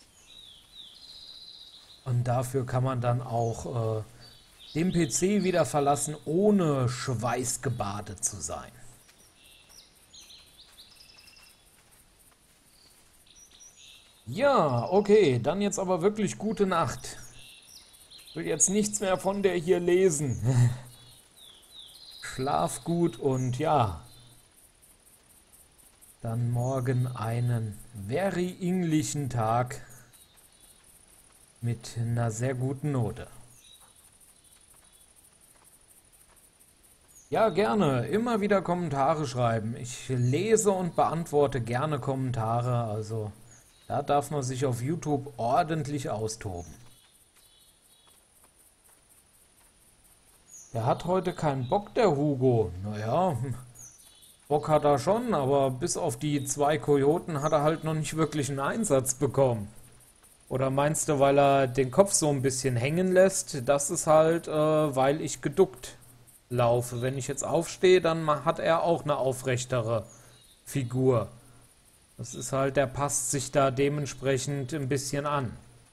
Und dafür kann man dann auch den PC wieder verlassen, ohne schweißgebadet zu sein. Ja, okay, dann jetzt aber wirklich gute Nacht. Ich will jetzt nichts mehr von der hier lesen. Schlaf gut und ja, dann morgen einen very englischen Tag mit einer sehr guten Note. Ja, gerne. Immer wieder Kommentare schreiben. Ich lese und beantworte gerne Kommentare. Also da darf man sich auf YouTube ordentlich austoben. Der hat heute keinen Bock, der Hugo. Naja, Bock hat er schon, aber bis auf die 2 Kojoten hat er halt noch nicht wirklich einen Einsatz bekommen. Oder meinst du, weil er den Kopf so ein bisschen hängen lässt? Das ist halt, weil ich geduckt laufe. Wenn ich jetzt aufstehe, dann hat er auch eine aufrechtere Figur. Das ist halt, der passt sich da dementsprechend ein bisschen an.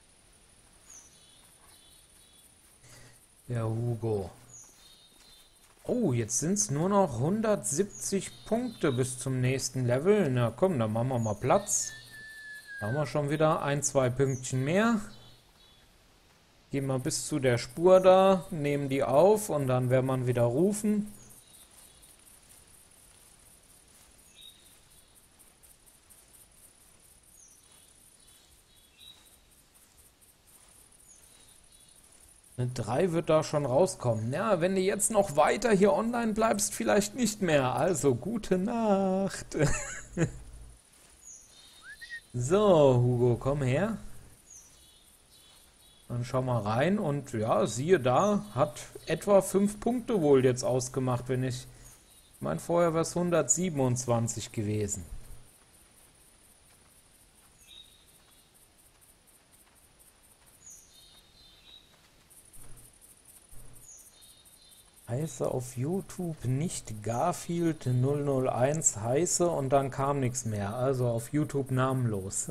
Der Hugo. Oh, jetzt sind es nur noch 170 Punkte bis zum nächsten Level. Na komm, dann machen wir mal Platz. Da haben wir schon wieder 2 Pünktchen mehr. Gehen wir bis zu der Spur da, nehmen die auf und dann werden wir wieder rufen. Eine 3 wird da schon rauskommen. Ja, wenn du jetzt noch weiter hier online bleibst, vielleicht nicht mehr. Also, gute Nacht. So, Hugo, komm her. Dann schau mal rein und ja, siehe da, hat etwa 5 Punkte wohl jetzt ausgemacht, wenn ich meine, vorher wäre es 127 gewesen. Heiße auf YouTube nicht Garfield 001 heiße und dann kam nichts mehr. Also auf YouTube namenlos.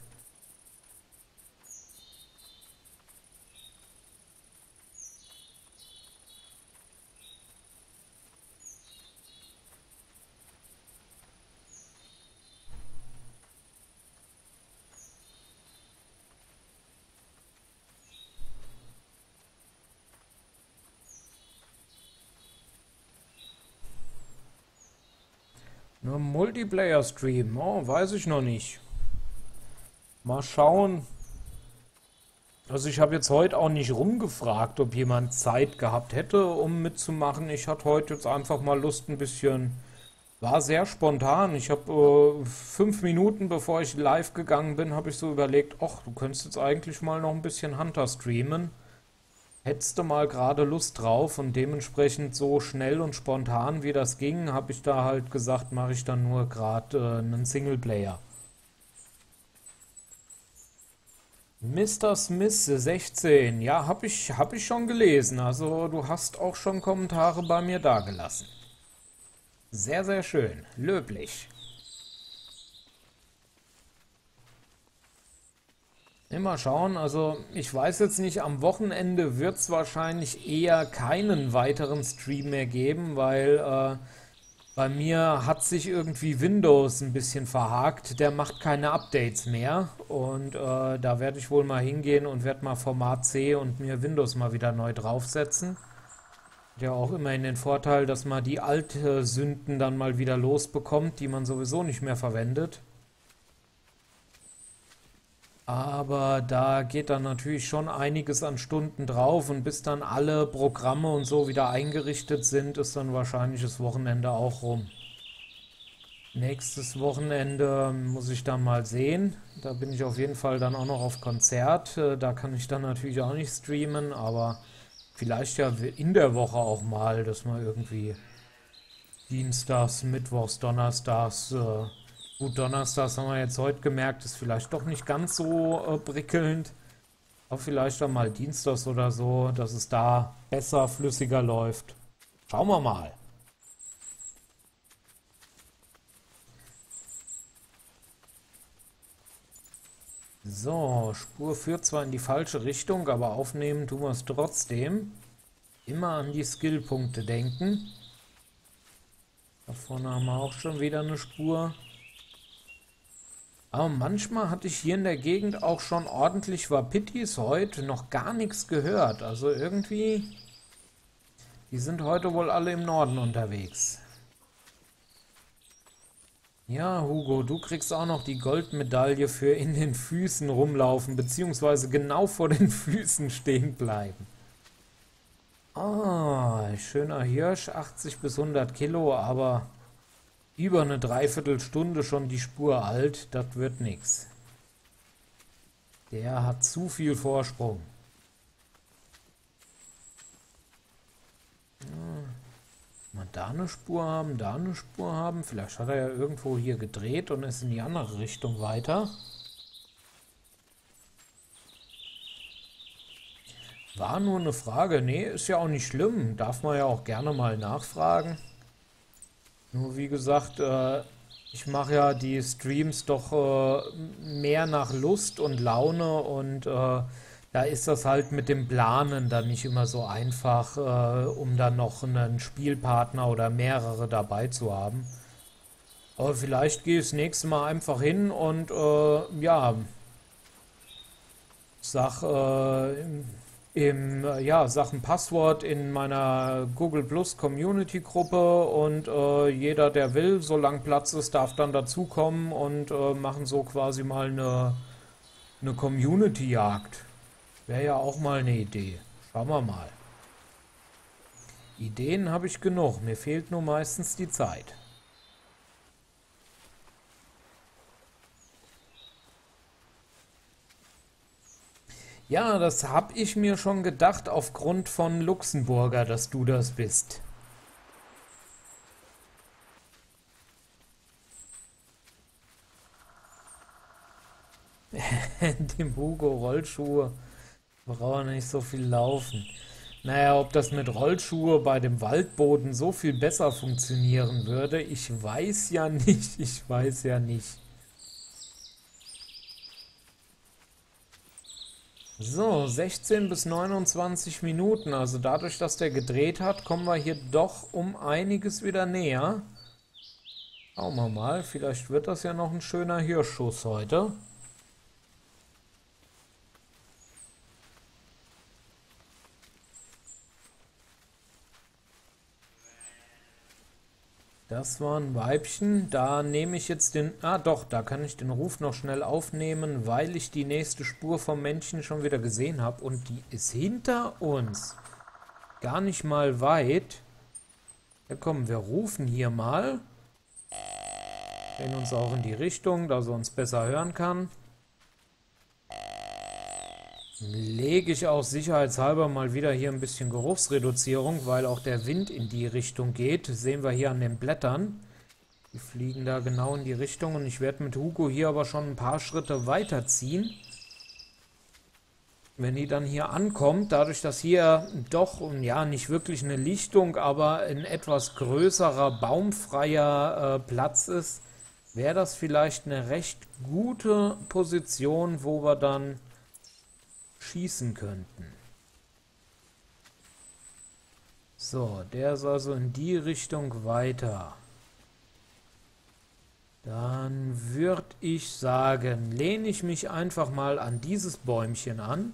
Nur Multiplayer-Stream, oh, weiß ich noch nicht. Mal schauen. Also ich habe jetzt heute auch nicht rumgefragt, ob jemand Zeit gehabt hätte, um mitzumachen. Ich hatte heute jetzt einfach mal Lust ein bisschen. War sehr spontan. Ich habe 5 Minuten bevor ich live gegangen bin, habe ich so überlegt, ach, du könntest jetzt eigentlich mal noch ein bisschen Hunter streamen. Hättest du mal gerade Lust drauf und dementsprechend so schnell und spontan wie das ging, habe ich da halt gesagt, mache ich dann nur gerade einen Singleplayer. Mr. Smith 16, ja, hab ich schon gelesen. Also du hast auch schon Kommentare bei mir dagelassen. Sehr, sehr schön. Löblich. Immer schauen, also ich weiß jetzt nicht, am Wochenende wird es wahrscheinlich eher keinen weiteren Stream mehr geben, weil bei mir hat sich irgendwie Windows ein bisschen verhakt. Der macht keine Updates mehr und da werde ich wohl mal hingehen und werde mal Format C und mir Windows mal wieder neu draufsetzen. Ja, auch immerhin den Vorteil, dass man die alte Sünden dann mal wieder losbekommt, die man sowieso nicht mehr verwendet. Aber da geht dann natürlich schon einiges an Stunden drauf und bis dann alle Programme und so wieder eingerichtet sind, ist dann wahrscheinlich das Wochenende auch rum. Nächstes Wochenende muss ich dann mal sehen. Da bin ich auf jeden Fall dann auch noch auf Konzert. Da kann ich dann natürlich auch nicht streamen, aber vielleicht ja in der Woche auch mal, dass man irgendwie Dienstags, Mittwochs, Donnerstags, gut, Donnerstags haben wir jetzt heute gemerkt, ist vielleicht doch nicht ganz so prickelnd. Aber vielleicht dann mal Dienstags oder so, dass es da besser, flüssiger läuft. Schauen wir mal. So, Spur führt zwar in die falsche Richtung, aber aufnehmen tun wir es trotzdem. Immer an die Skillpunkte denken. Da vorne haben wir auch schon wieder eine Spur. Aber manchmal hatte ich hier in der Gegend auch schon ordentlich Wapitis, heute noch gar nichts gehört. Also irgendwie, die sind heute wohl alle im Norden unterwegs. Ja, Hugo, du kriegst auch noch die Goldmedaille für in den Füßen rumlaufen, beziehungsweise genau vor den Füßen stehen bleiben. Ah, schöner Hirsch, 80 bis 100 Kilo, aber über eine Dreiviertelstunde schon die Spur alt, das wird nix. Der hat zu viel Vorsprung. Mal da eine Spur haben, da eine Spur haben. Vielleicht hat er ja irgendwo hier gedreht und ist in die andere Richtung weiter. War nur eine Frage. Nee, ist ja auch nicht schlimm. Darf man ja auch gerne mal nachfragen. Nur wie gesagt, ich mache ja die Streams doch mehr nach Lust und Laune und da ist das halt mit dem Planen dann nicht immer so einfach, um dann noch einen Spielpartner oder mehrere dabei zu haben. Aber vielleicht gehe ich das nächste Mal einfach hin und ja, sag, ja, sag ein Passwort in meiner Google Plus Community Gruppe und jeder, der will, solange Platz ist, darf dann dazukommen und machen so quasi mal eine Community-Jagd. Wäre ja auch mal eine Idee. Schauen wir mal. Ideen habe ich genug, mir fehlt nur meistens die Zeit. Ja, das habe ich mir schon gedacht aufgrund von Luxemburger, dass du das bist. Dem Hugo Rollschuhe braucht er nicht so viel laufen. Naja, ob das mit Rollschuhe bei dem Waldboden so viel besser funktionieren würde, ich weiß ja nicht. Ich weiß ja nicht. So, 16 bis 29 Minuten. Also dadurch, dass der gedreht hat, kommen wir hier doch um einiges wieder näher. Schauen wir mal, vielleicht wird das ja noch ein schöner Hirschschuss heute. Das war ein Weibchen. Da nehme ich jetzt den... Ah doch, da kann ich den Ruf noch schnell aufnehmen, weil ich die nächste Spur vom Männchen schon wieder gesehen habe. Und die ist hinter uns. Gar nicht mal weit. Ja komm, wir rufen hier mal. Drehen uns auch in die Richtung, dass er uns besser hören kann. Lege ich auch sicherheitshalber mal wieder hier ein bisschen Geruchsreduzierung, weil auch der Wind in die Richtung geht. Das sehen wir hier an den Blättern. Die fliegen da genau in die Richtung und ich werde mit Hugo hier aber schon ein paar Schritte weiterziehen. Wenn die dann hier ankommt, dadurch, dass hier doch, ja, nicht wirklich eine Lichtung, aber ein etwas größerer, baumfreier Platz ist, wäre das vielleicht eine recht gute Position, wo wir dann schießen könnten. So, der ist also in die Richtung weiter. Dann würde ich sagen, lehne ich mich einfach mal an dieses Bäumchen an.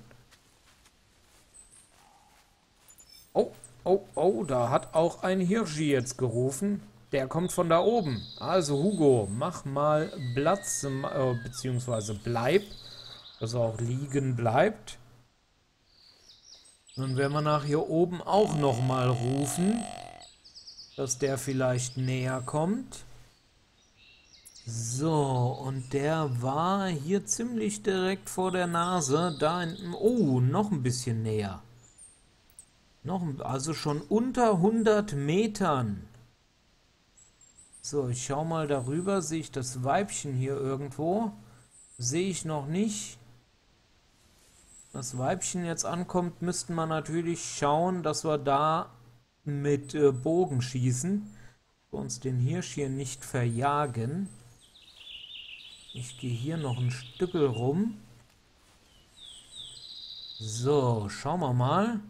Oh, oh, oh, da hat auch ein Hirschi jetzt gerufen. Der kommt von da oben. Also Hugo, mach mal Platz, beziehungsweise bleib, dass er auch liegen bleibt. Dann werden wir nach hier oben auch nochmal rufen, dass der vielleicht näher kommt. So, und der war hier ziemlich direkt vor der Nase. Da hinten, oh, noch ein bisschen näher. Also schon unter 100 Metern. So, ich schau mal darüber. Sehe ich das Weibchen hier irgendwo? Sehe ich noch nicht. Das Weibchen jetzt ankommt, müssten wir natürlich schauen, dass wir da mit Bogen schießen. Wir uns den Hirsch hier nicht verjagen. Ich gehe hier noch ein Stückel rum. So, schauen wir mal.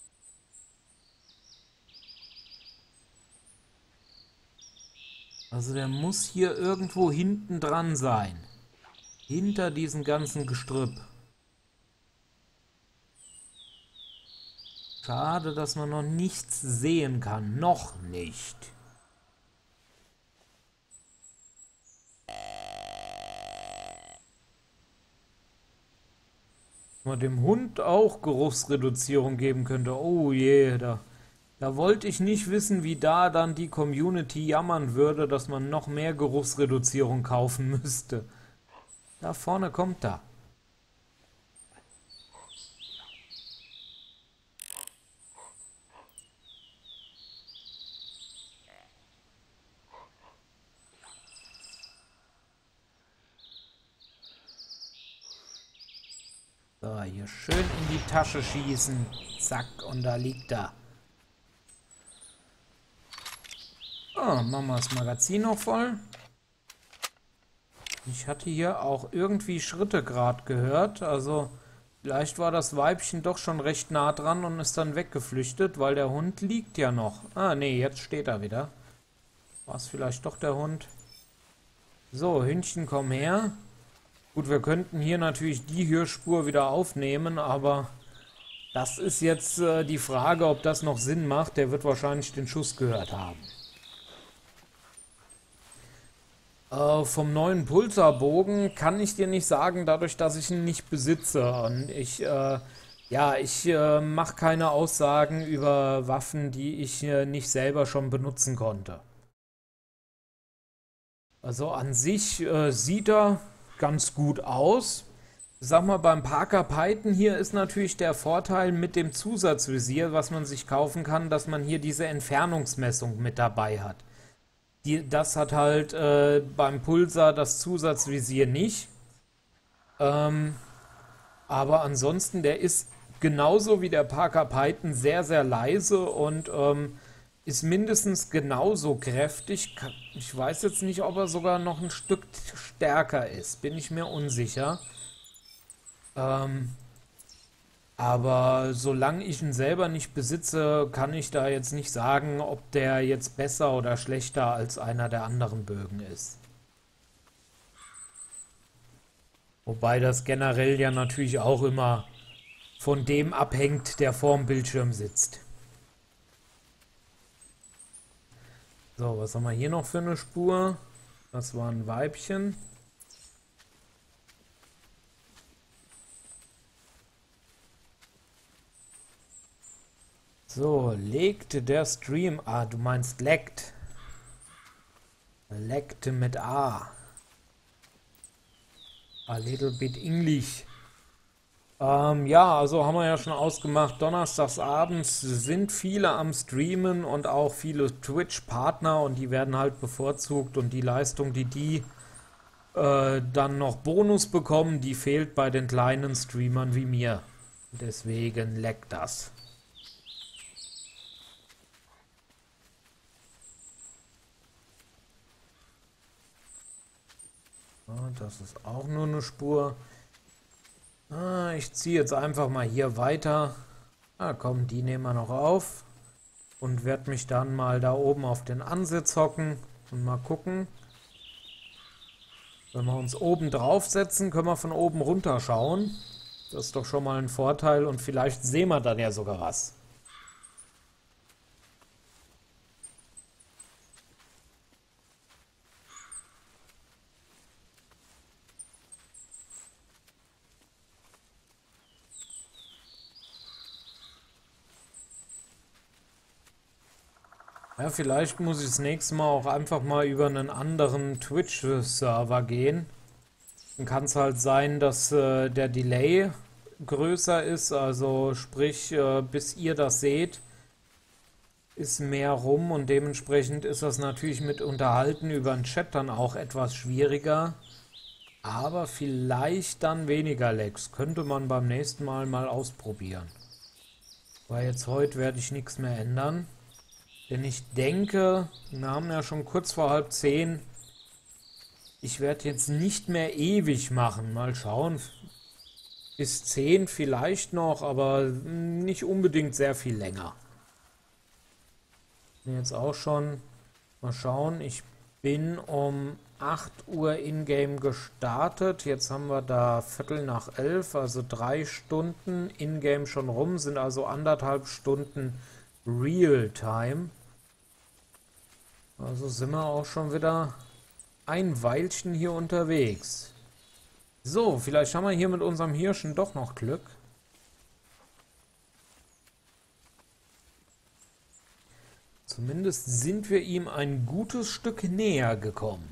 Also der muss hier irgendwo hinten dran sein. Hinter diesem ganzen Gestrüpp. Schade, dass man noch nichts sehen kann. Noch nicht. man dem Hund auch Geruchsreduzierung geben könnte. Oh je, da wollte ich nicht wissen, wie da dann die Community jammern würde, dass man noch mehr Geruchsreduzierung kaufen müsste. Da vorne kommt er. So, hier schön in die Tasche schießen. Zack, und da liegt er. Oh, machen wir das Magazin noch voll. Ich hatte hier auch irgendwie Schritte gerade gehört. Also vielleicht war das Weibchen doch schon recht nah dran und ist dann weggeflüchtet, weil der Hund liegt ja noch. Ah, nee, jetzt steht er wieder. War es vielleicht doch der Hund? So, Hündchen, komm her. Gut, wir könnten hier natürlich die Hirschspur wieder aufnehmen, aber das ist jetzt die Frage, ob das noch Sinn macht. Der wird wahrscheinlich den Schuss gehört haben. Vom neuen Pulsarbogen kann ich dir nicht sagen, dadurch, dass ich ihn nicht besitze. Und ich mache keine Aussagen über Waffen, die ich nicht selber schon benutzen konnte. Also an sich sieht er ganz gut aus. Sag mal, beim Parker Python hier ist natürlich der Vorteil mit dem Zusatzvisier, was man sich kaufen kann, dass man hier diese Entfernungsmessung mit dabei hat. Das hat halt beim Pulsar das Zusatzvisier nicht. Aber ansonsten, der ist genauso wie der Parker Python sehr, sehr leise und ist mindestens genauso kräftig. Ich weiß jetzt nicht, ob er sogar noch ein Stück stärker ist. Bin ich mir unsicher. Aber solange ich ihn selber nicht besitze, kann ich da jetzt nicht sagen, ob der jetzt besser oder schlechter als einer der anderen Bögen ist. Wobei das generell ja natürlich auch immer von dem abhängt, der vorm Bildschirm sitzt. So, was haben wir hier noch für eine Spur? Das war ein Weibchen. So, legte der Stream. Ah, du meinst leckt. Leckte mit A. A little bit English. Ja, also haben wir ja schon ausgemacht, donnerstags abends sind viele am Streamen und auch viele Twitch-Partner und die werden halt bevorzugt und die Leistung, die dann noch Bonus bekommen, die fehlt bei den kleinen Streamern wie mir. Deswegen leckt das. Ja, das ist auch nur eine Spur. Ich ziehe jetzt einfach mal hier weiter. Komm, die nehmen wir noch auf. Und werde mich dann mal da oben auf den Ansitz hocken und mal gucken. Wenn wir uns oben draufsetzen, können wir von oben runter schauen. Das ist doch schon mal ein Vorteil und vielleicht sehen wir dann ja sogar was. Ja, vielleicht muss ich das nächste Mal auch einfach mal über einen anderen Twitch-Server gehen. Dann kann es halt sein, dass der Delay größer ist, also sprich, bis ihr das seht, ist mehr rum und dementsprechend ist das natürlich mit Unterhalten über den Chat dann auch etwas schwieriger. Aber vielleicht dann weniger Lags. Könnte man beim nächsten Mal ausprobieren. Weil jetzt heute werde ich nichts mehr ändern. Denn ich denke, wir haben ja schon kurz vor 9:30. Ich werde jetzt nicht mehr ewig machen. Mal schauen. Bis 10 vielleicht noch, aber nicht unbedingt sehr viel länger. Bin jetzt auch schon. Mal schauen. Ich bin um 8 Uhr in-game gestartet. Jetzt haben wir da 11:15, also 3 Stunden in-game schon rum. Sind also 1,5 Stunden Real-Time. Also sind wir auch schon wieder ein Weilchen hier unterwegs. So, vielleicht haben wir hier mit unserem Hirschen doch noch Glück. Zumindest sind wir ihm ein gutes Stück näher gekommen.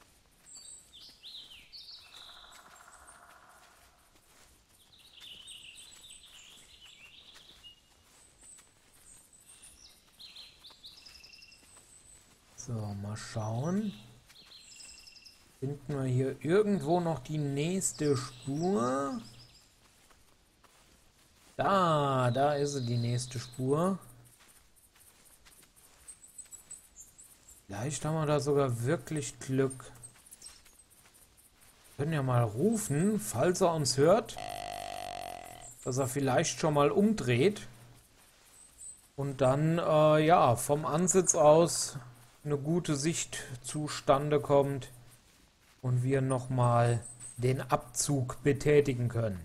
So, mal schauen. Finden wir hier irgendwo noch die nächste Spur? Da ist sie, die nächste Spur. Vielleicht haben wir da sogar wirklich Glück. Wir können ja mal rufen, falls er uns hört, dass er vielleicht schon mal umdreht und dann ja, vom Ansitz aus eine gute Sicht zustande kommt und wir nochmal den Abzug betätigen können.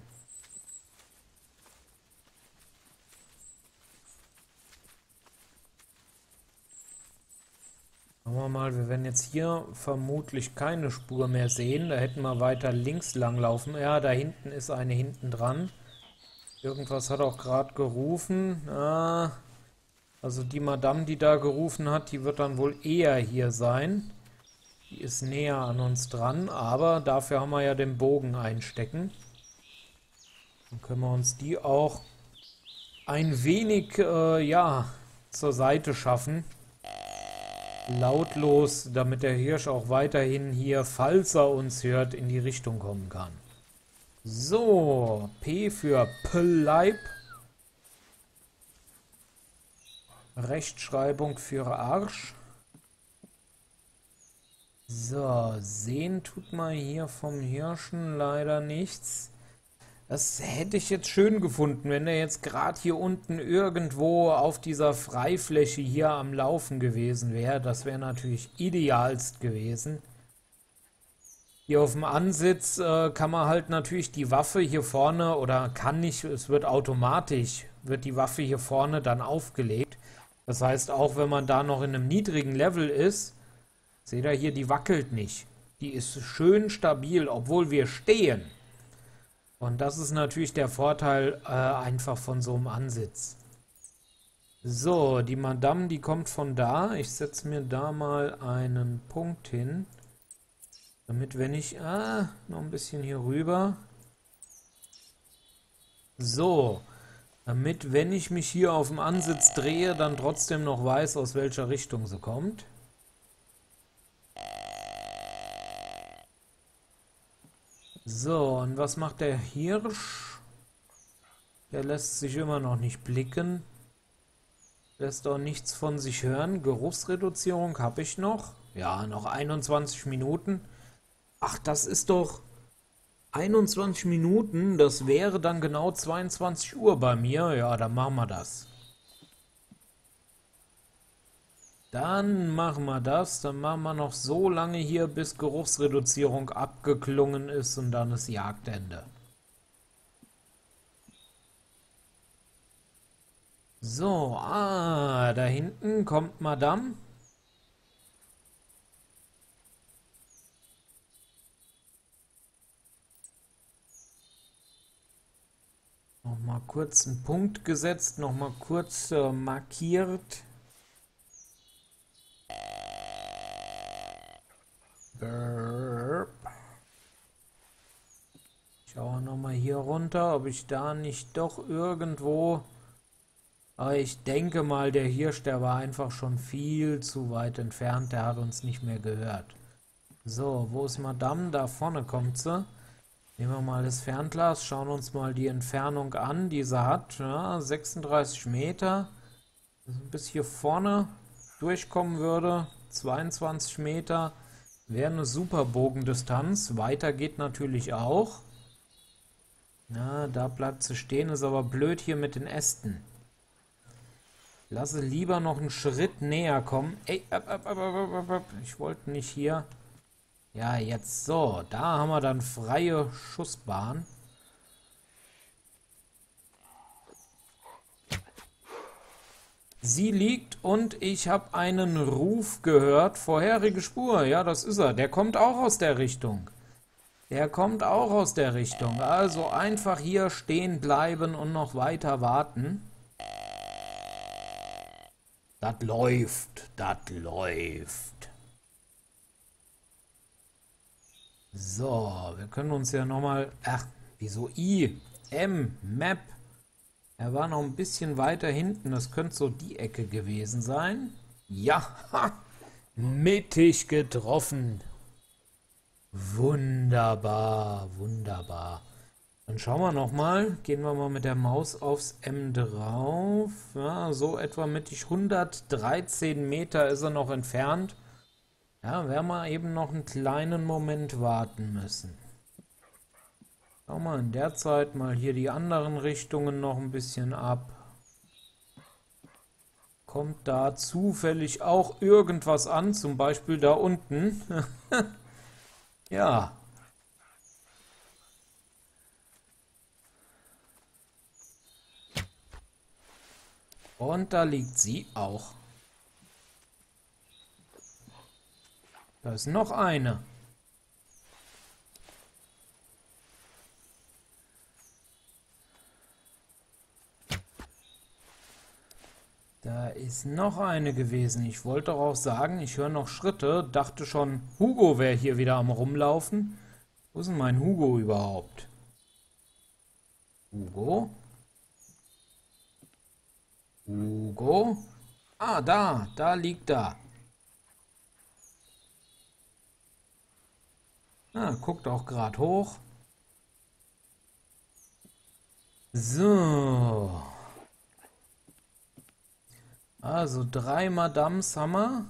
Schauen wir mal, wir werden jetzt hier vermutlich keine Spur mehr sehen. Da hätten wir weiter links lang laufen. Ja, da hinten ist eine hinten dran. Irgendwas hat auch gerade gerufen. Also die Madame, die da gerufen hat, die wird dann wohl eher hier sein. Die ist näher an uns dran, aber dafür haben wir ja den Bogen einstecken. Dann können wir uns die auch ein wenig, ja, zur Seite schaffen. Lautlos, damit der Hirsch auch weiterhin hier, falls er uns hört, in die Richtung kommen kann. So, P für Bleib. Rechtschreibung für Arsch. So, sehen tut man hier vom Hirschen leider nichts. Das hätte ich jetzt schön gefunden, wenn er jetzt gerade hier unten irgendwo auf dieser Freifläche hier am Laufen gewesen wäre. Das wäre natürlich idealst gewesen. Hier auf dem Ansitz kann man halt natürlich die Waffe hier vorne, oder kann nicht, es wird automatisch, wird die Waffe hier vorne dann aufgelegt. Das heißt, auch wenn man da noch in einem niedrigen Level ist, seht ihr hier, die wackelt nicht. Die ist schön stabil, obwohl wir stehen. Und das ist natürlich der Vorteil einfach von so einem Ansitz. So, die Madame, die kommt von da. Ich setze mir da mal einen Punkt hin. Damit, wenn ich... noch ein bisschen hier rüber. So. Damit, wenn ich mich hier auf dem Ansitz drehe, dann trotzdem noch weiß, aus welcher Richtung sie kommt. So, und was macht der Hirsch? Der lässt sich immer noch nicht blicken. Lässt auch nichts von sich hören. Geruchsreduzierung habe ich noch. Ja, noch 21 Minuten. Ach, das ist doch 21 Minuten. Das wäre dann genau 22 Uhr bei mir. Ja, dann machen wir das. Dann machen wir das. Dann machen wir noch so lange hier, bis Geruchsreduzierung abgeklungen ist und dann ist Jagdende. So, da hinten kommt Madame. Nochmal kurz einen Punkt gesetzt, nochmal kurz markiert. Ich schaue nochmal hier runter, ob ich da nicht doch irgendwo... Aber ich denke mal, der Hirsch, der war einfach schon viel zu weit entfernt. Der hat uns nicht mehr gehört. So, wo ist Madame? Da vorne kommt sie. Nehmen wir mal das Fernglas, schauen uns mal die Entfernung an, die sie hat. Ja, 36 Meter. Also bis hier vorne durchkommen würde. 22 Meter. Wäre eine super Bogendistanz. Weiter geht natürlich auch. Ja, da bleibt sie stehen. Ist aber blöd hier mit den Ästen. Lasse lieber noch einen Schritt näher kommen. Ey, ich wollte nicht hier. Ja, jetzt so. Da haben wir dann freie Schussbahn. Sie liegt und ich habe einen Ruf gehört. Vorherige Spur. Ja, das ist er. Der kommt auch aus der Richtung. Der kommt auch aus der Richtung. Also einfach hier stehen bleiben und noch weiter warten. Das läuft, das läuft. So, wir können uns ja nochmal... Ach, wieso I? M, Map. Er war noch ein bisschen weiter hinten. Das könnte so die Ecke gewesen sein. Ja, ha, mittig getroffen. Wunderbar, wunderbar. Dann schauen wir nochmal. Gehen wir mal mit der Maus aufs M drauf. Ja, so etwa mittig 113 Meter ist er noch entfernt. Ja, werden wir eben noch einen kleinen Moment warten müssen. Schauen wir in der Zeit mal hier die anderen Richtungen noch ein bisschen ab. Kommt da zufällig auch irgendwas an, zum Beispiel da unten? Ja. Und da liegt sie auch. Da ist noch eine. Da ist noch eine gewesen. Ich wollte doch auch sagen, ich höre noch Schritte. Dachte schon, Hugo wäre hier wieder am Rumlaufen. Wo ist denn mein Hugo überhaupt? Hugo? Hugo? Ah, da liegt er. Ah, guckt auch gerade hoch. So. Also 3 Madames haben wir.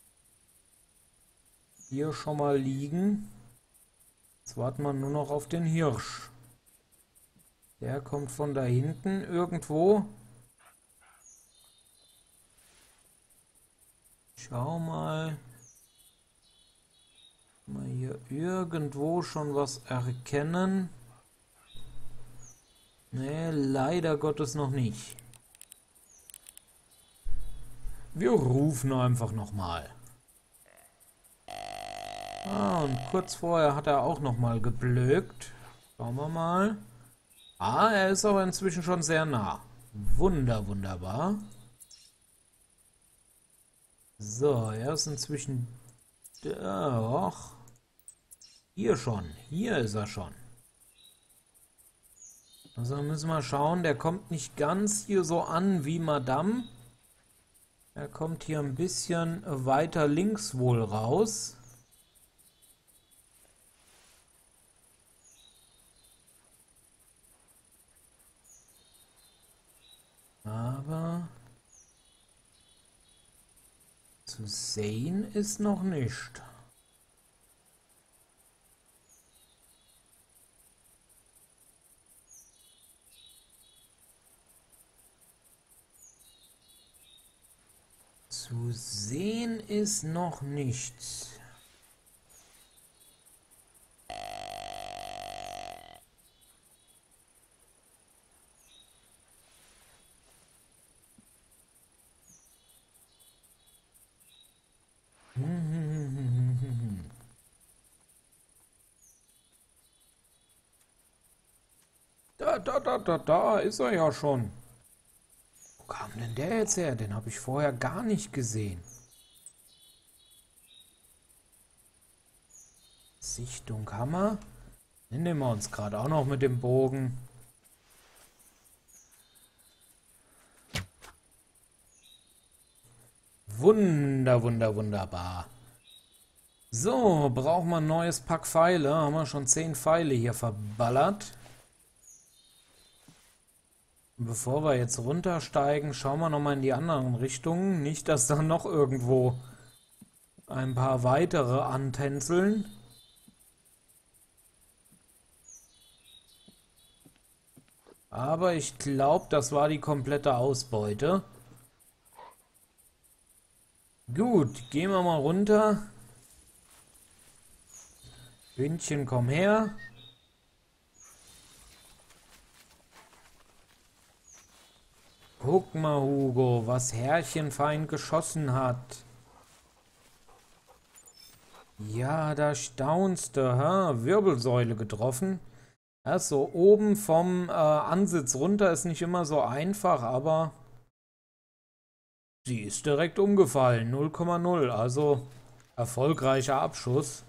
Hier schon mal liegen. Jetzt warten wir nur noch auf den Hirsch. Der kommt von da hinten irgendwo. Schau mal. Mal hier irgendwo schon was erkennen. Nee, leider Gottes noch nicht. Wir rufen einfach nochmal. Ah, und kurz vorher hat er auch nochmal geblökt. Schauen wir mal. Ah, er ist aber inzwischen schon sehr nah. Wunderbar. So, er ist inzwischen... Doch. Hier schon. Hier ist er schon. Also müssen wir schauen, der kommt nicht ganz hier so an wie Madame. Er kommt hier ein bisschen weiter links wohl raus. Aber zu sehen ist noch nicht. Zu sehen ist noch nichts. Da ist er ja schon. Wo kam denn der jetzt her? Den habe ich vorher gar nicht gesehen. Sichtung Hammer. Den nehmen wir uns gerade auch noch mit dem Bogen. Wunderbar. So, brauchen wir ein neues Pack Pfeile. Haben wir schon 10 Pfeile hier verballert. Und bevor wir jetzt runtersteigen, schauen wir nochmal in die anderen Richtungen. Nicht, dass da noch irgendwo ein paar weitere antänzeln. Aber ich glaube, das war die komplette Ausbeute. Gut, gehen wir mal runter. Hündchen, komm her. Guck mal, Hugo, was Herrchen fein geschossen hat. Ja, da staunst du, ha? Wirbelsäule getroffen. Ja, so oben vom Ansitz runter ist nicht immer so einfach, aber Sie ist direkt umgefallen, 0,0, also erfolgreicher Abschuss.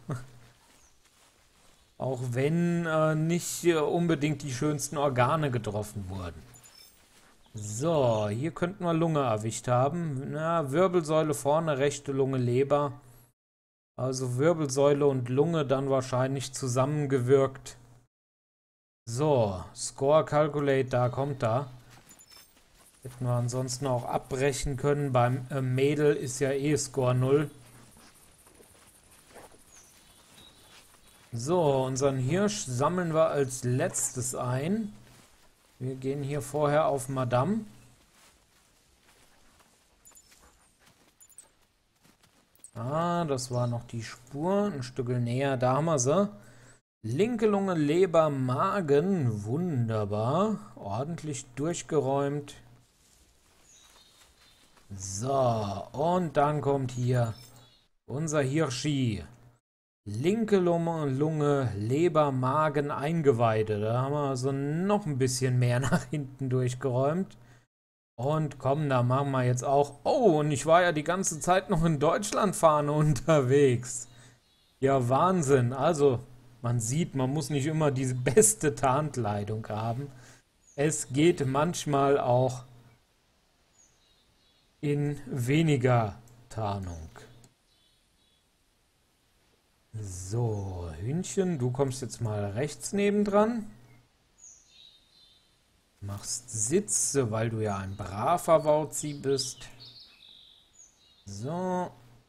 Auch wenn nicht unbedingt die schönsten Organe getroffen wurden. So, hier könnten wir Lunge erwischt haben. Na, Wirbelsäule vorne, rechte Lunge, Leber. Also Wirbelsäule und Lunge dann wahrscheinlich zusammengewirkt. So, Score Calculate, da kommt er. Hätten wir ansonsten auch abbrechen können. Beim Mädel ist ja eh Score 0. So, unseren Hirsch sammeln wir als letztes ein. Wir gehen hier vorher auf Madame. Ah, das war noch die Spur. Ein Stück näher, da haben wir sie. Linke Lunge, Leber, Magen. Wunderbar. Ordentlich durchgeräumt. So, und dann kommt hier unser Hirschi. Linke Lunge, Leber, Magen, Eingeweide. Da haben wir also noch ein bisschen mehr nach hinten durchgeräumt. Und komm, da machen wir jetzt auch... Oh, und ich war ja die ganze Zeit noch in Deutschlandfahne unterwegs. Ja, Wahnsinn. Also, man sieht, man muss nicht immer diese beste Tarnkleidung haben. Es geht manchmal auch in weniger Tarnung. So, Hühnchen, du kommst jetzt mal rechts nebendran. Machst Sitze, weil du ja ein braver Wauzi bist. So.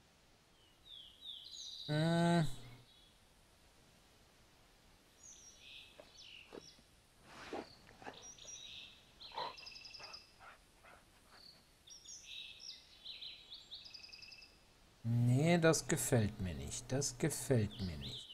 Nee, das gefällt mir nicht. Das gefällt mir nicht.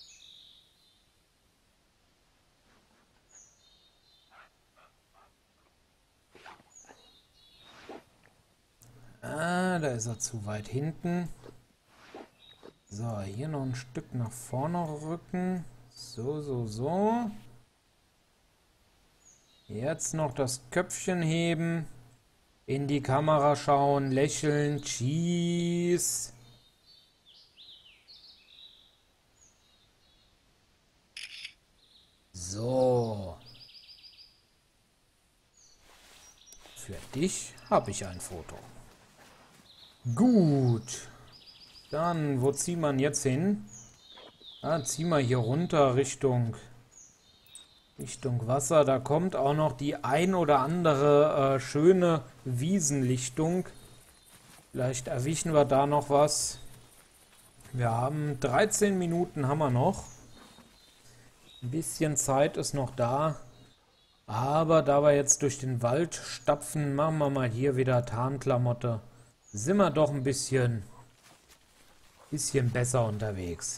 Ah, da ist er zu weit hinten. So, hier noch ein Stück nach vorne rücken. So. Jetzt noch das Köpfchen heben. In die Kamera schauen, lächeln. Cheese. So. Für dich habe ich ein Foto. Gut. Dann, wo zieht man jetzt hin? Ah, zieh mal hier runter Richtung Wasser. Da kommt auch noch die ein oder andere schöne Wiesenlichtung. Vielleicht erwischen wir da noch was. Wir haben 13 Minuten haben wir noch. Ein bisschen Zeit ist noch da. Aber da wir jetzt durch den Wald stapfen, machen wir mal hier wieder Tarnklamotte. Sind wir doch ein bisschen besser unterwegs.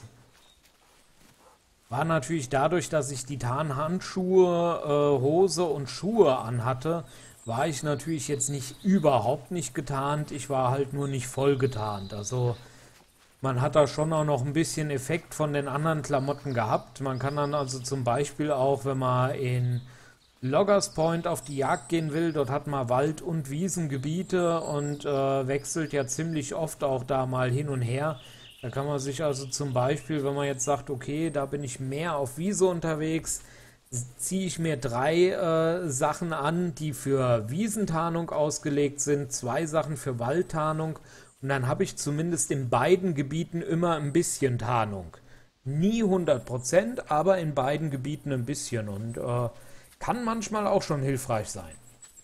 War natürlich dadurch, dass ich die Tarnhandschuhe, Hose und Schuhe anhatte, war ich natürlich jetzt überhaupt nicht getarnt. Ich war halt nur nicht voll getarnt. Also man hat da schon auch noch ein bisschen Effekt von den anderen Klamotten gehabt. Man kann dann also zum Beispiel auch, wenn man in Loggers Point auf die Jagd gehen will, dort hat man Wald- und Wiesengebiete und wechselt ja ziemlich oft auch da mal hin und her. Da kann man sich also zum Beispiel, wenn man jetzt sagt, okay, da bin ich mehr auf Wiese unterwegs, ziehe ich mir 3 Sachen an, die für Wiesentarnung ausgelegt sind, 2 Sachen für Waldtarnung und dann habe ich zumindest in beiden Gebieten immer ein bisschen Tarnung. Nie 100%, aber in beiden Gebieten ein bisschen und kann manchmal auch schon hilfreich sein.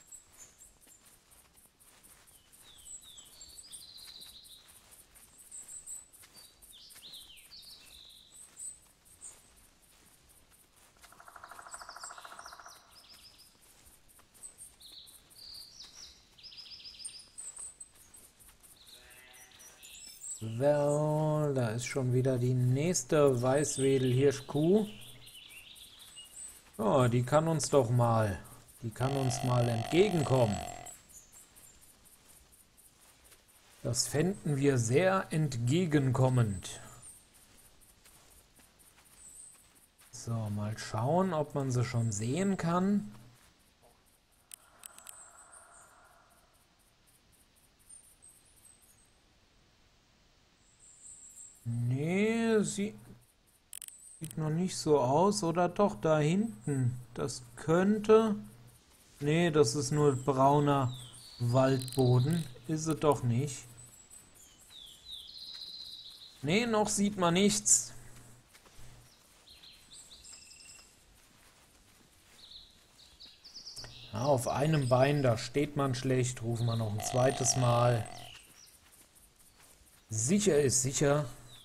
Well, da ist schon wieder die nächste Weißwedel-Hirschkuh. Oh, die kann uns mal entgegenkommen. Das fänden wir sehr entgegenkommend. So, mal schauen, ob man sie schon sehen kann. Nee, sieht noch nicht so aus. Oder doch, da hinten. Das könnte... Nee, das ist nur brauner Waldboden. Ist es doch nicht. Nee, noch sieht man nichts. Ja, auf einem Bein, da steht man schlecht. Rufen wir noch ein zweites Mal. Sicher ist sicher.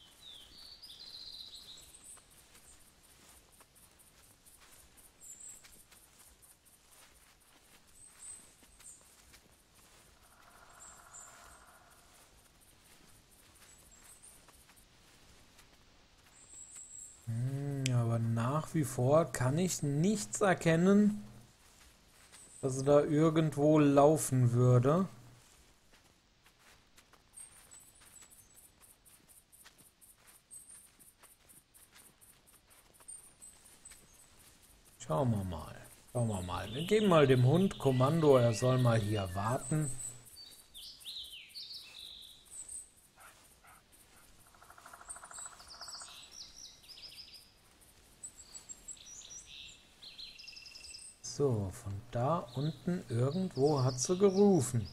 Aber nach wie vor kann ich nichts erkennen, dass da irgendwo laufen würde. Schauen wir mal. Schauen wir mal. Wir geben mal dem Hund Kommando, er soll mal hier warten. So, von da unten irgendwo hat sie gerufen.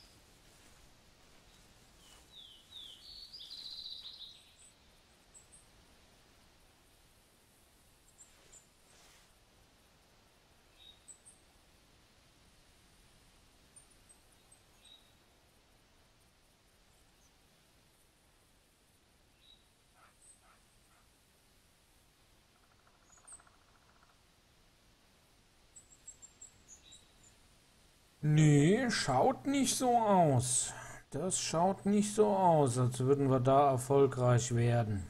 Nee, schaut nicht so aus. Das schaut nicht so aus, als würden wir da erfolgreich werden.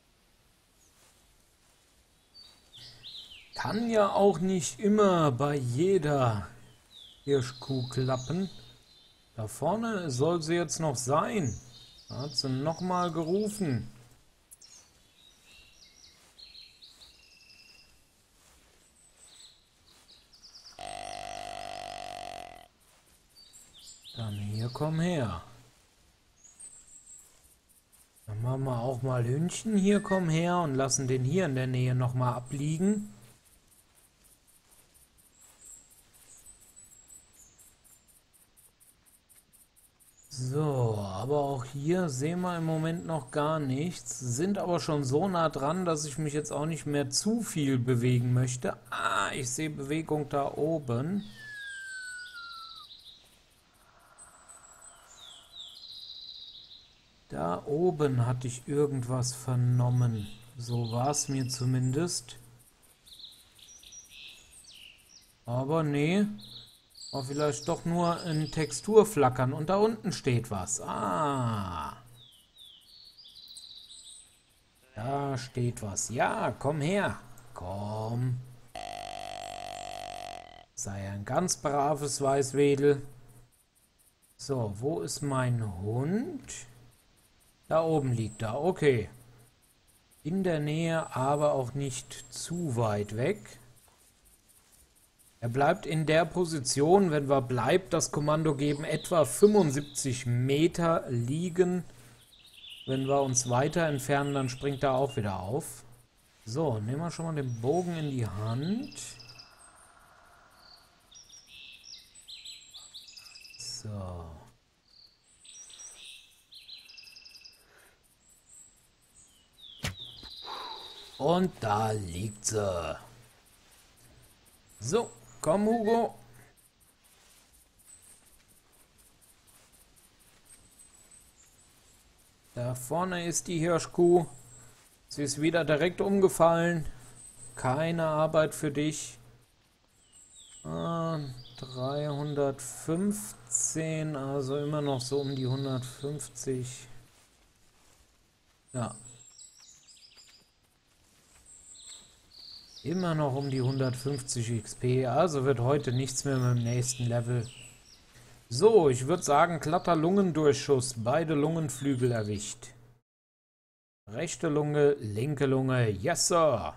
Kann ja auch nicht immer bei jeder Hirschkuh klappen. Da vorne soll sie jetzt noch sein. Da hat sie nochmal gerufen. Dann hier, komm her. Dann machen wir auch mal Hündchen. Hier, komm her und lassen den hier in der Nähe nochmal abliegen. So, aber auch hier sehen wir im Moment noch gar nichts. Sind aber schon so nah dran, dass ich mich jetzt auch nicht mehr zu viel bewegen möchte. Ah, ich sehe Bewegung da oben. Da oben hatte ich irgendwas vernommen. So war es mir zumindest. Aber nee. War vielleicht doch nur ein Texturflackern. Und da unten steht was. Ah. Da steht was. Ja, komm her. Komm. Sei ein ganz braves Weißwedel. So, wo ist mein Hund? Da oben liegt er. Okay. In der Nähe, aber auch nicht zu weit weg. Er bleibt in der Position, wenn wir bleibt das Kommando geben, etwa 75 Meter liegen. Wenn wir uns weiter entfernen, dann springt er auch wieder auf. So, nehmen wir schon mal den Bogen in die Hand. So. Und da liegt sie. So, komm Hugo. Da vorne ist die Hirschkuh. Sie ist wieder direkt umgefallen. Keine Arbeit für dich. 315, also immer noch so um die 150. Ja. Immer noch um die 150 XP, also wird heute nichts mehr mit dem nächsten Level. So, ich würde sagen, glatter Lungendurchschuss, beide Lungenflügel erwischt. Rechte Lunge, linke Lunge, yes sir.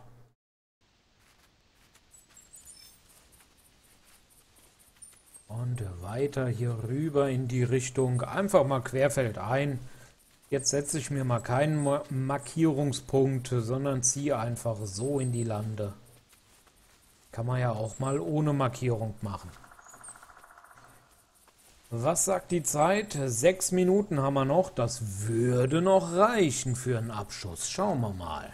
Und weiter hier rüber in die Richtung, einfach mal querfeldein. Jetzt setze ich mir mal keinen Markierungspunkt, sondern ziehe einfach so in die Lande. Kann man ja auch mal ohne Markierung machen. Was sagt die Zeit? 6 Minuten haben wir noch. Das würde noch reichen für einen Abschuss. Schauen wir mal.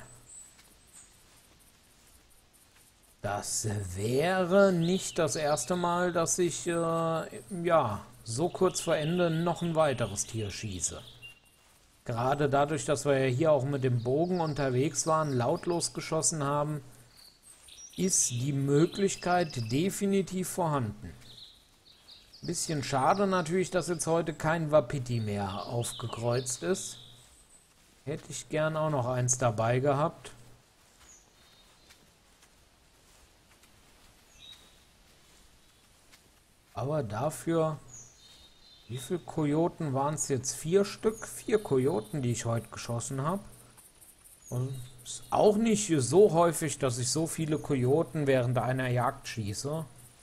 Das wäre nicht das erste Mal, dass ich ja, so kurz vor Ende noch ein weiteres Tier schieße. Gerade dadurch, dass wir ja hier auch mit dem Bogen unterwegs waren, lautlos geschossen haben, ist die Möglichkeit definitiv vorhanden. Bisschen schade natürlich, dass jetzt heute kein Wapiti mehr aufgekreuzt ist. Hätte ich gern auch noch eins dabei gehabt. Aber dafür, wie viele Kojoten waren es jetzt? 4 Stück? 4 Kojoten, die ich heute geschossen habe. Und ist auch nicht so häufig, dass ich so viele Kojoten während einer Jagd schieße.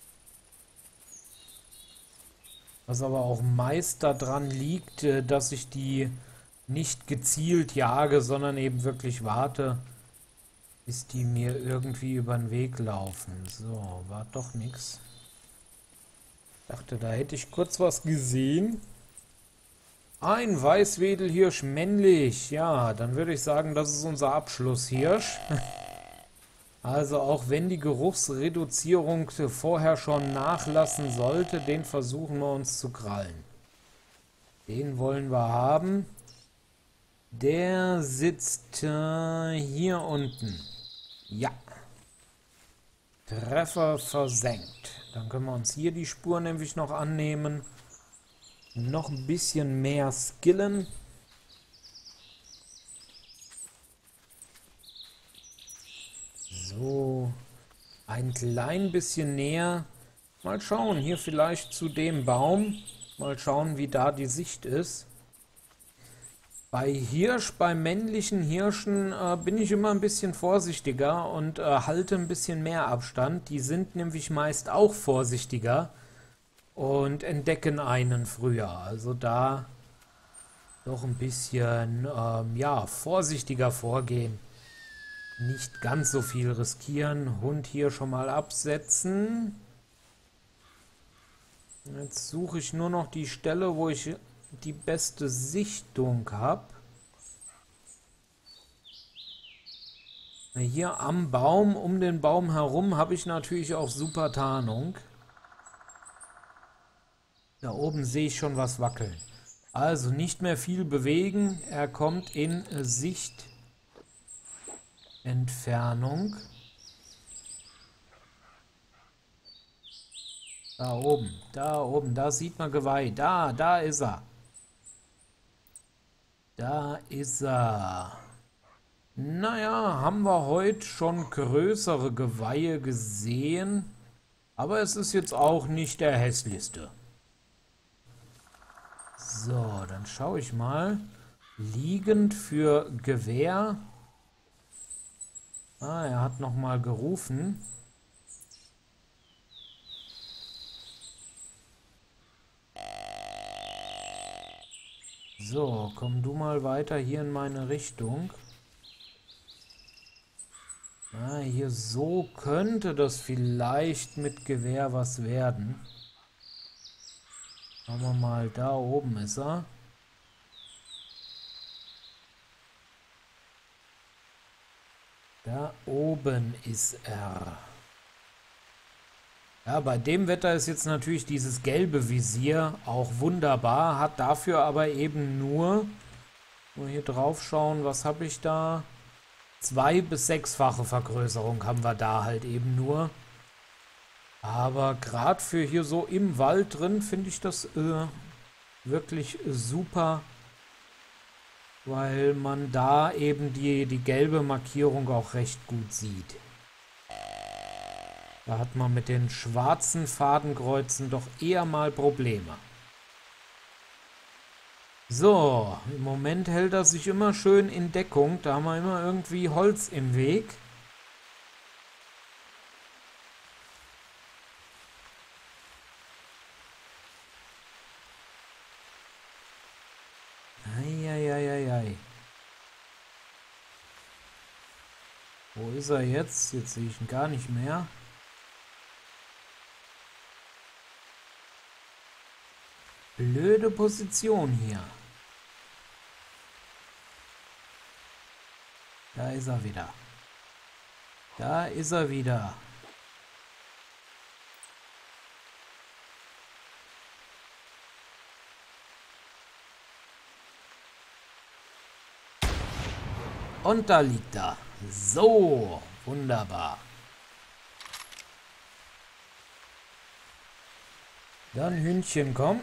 Was aber auch meist daran liegt, dass ich die nicht gezielt jage, sondern eben wirklich warte, bis die mir irgendwie über den Weg laufen. So, war doch nichts. Dachte, da hätte ich kurz was gesehen. Ein Weißwedelhirsch männlich. Ja, dann würde ich sagen, das ist unser Abschlusshirsch. Also auch wenn die Geruchsreduzierung vorher schon nachlassen sollte, den versuchen wir uns zu krallen. Den wollen wir haben. Der sitzt hier unten. Ja. Treffer versenkt. Dann können wir uns hier die Spur nämlich noch annehmen. Noch ein bisschen mehr skillen. So. Ein klein bisschen näher. Mal schauen, hier vielleicht zu dem Baum. Mal schauen, wie da die Sicht ist. Bei männlichen Hirschen bin ich immer ein bisschen vorsichtiger und halte ein bisschen mehr Abstand. Die sind nämlich meist auch vorsichtiger und entdecken einen früher. Also da doch ein bisschen ja, vorsichtiger vorgehen. Nicht ganz so viel riskieren. Hund hier schon mal absetzen. Jetzt suche ich nur noch die Stelle, wo ich die beste Sichtung habe. Hier am Baum, um den Baum herum, habe ich natürlich auch super Tarnung. Da oben sehe ich schon was wackeln. Also nicht mehr viel bewegen. Er kommt in Sichtentfernung. Da oben, da sieht man Geweih. Da ist er. Da ist er. Naja, haben wir heute schon größere Geweihe gesehen, aber es ist jetzt auch nicht der hässlichste. So, dann schaue ich mal. Liegend für Gewehr. Ah, er hat nochmal gerufen. So, komm du mal weiter hier in meine Richtung. Ah, hier so könnte das vielleicht mit Gewehr was werden. Schauen wir mal, da oben ist er. Da oben ist er. Ja, bei dem Wetter ist jetzt natürlich dieses gelbe Visier auch wunderbar, hat dafür aber eben nur, mal hier drauf schauen, was habe ich da? 2- bis 6-fache Vergrößerung haben wir da halt eben nur. Aber gerade für hier so im Wald drin finde ich das wirklich super, weil man da eben die gelbe Markierung auch recht gut sieht. Da hat man mit den schwarzen Fadenkreuzen doch eher mal Probleme. So, im Moment hält er sich immer schön in Deckung. Da haben wir immer irgendwie Holz im Weg. Wo ist er jetzt? Jetzt sehe ich ihn gar nicht mehr. Blöde Position hier. Da ist er wieder. Da ist er wieder. Und da liegt er. So, wunderbar. Dann Hündchen, komm.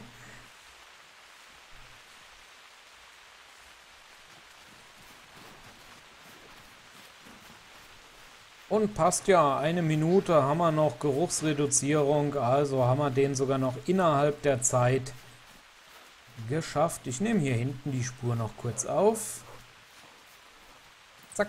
Und passt ja, 1 Minute haben wir noch Geruchsreduzierung, also haben wir den sogar noch innerhalb der Zeit geschafft. Ich nehme hier hinten die Spur noch kurz auf. Zack.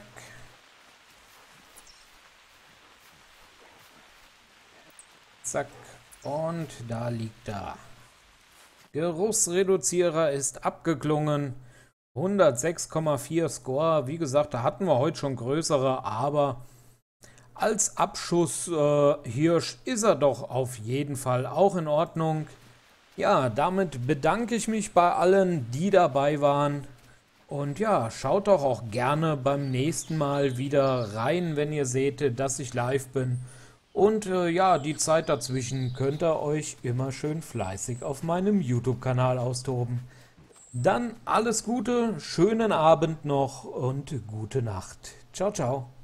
Zack. Und da liegt er. Geruchsreduzierer ist abgeklungen. 106,4 Score. Wie gesagt, da hatten wir heute schon größere, aber als Abschuss-Hirsch ist er doch auf jeden Fall auch in Ordnung. Ja, damit bedanke ich mich bei allen, die dabei waren. Und ja, schaut doch auch gerne beim nächsten Mal wieder rein, wenn ihr seht, dass ich live bin. Und ja, die Zeit dazwischen könnt ihr euch immer schön fleißig auf meinem YouTube-Kanal austoben. Dann alles Gute, schönen Abend noch und gute Nacht. Ciao, ciao.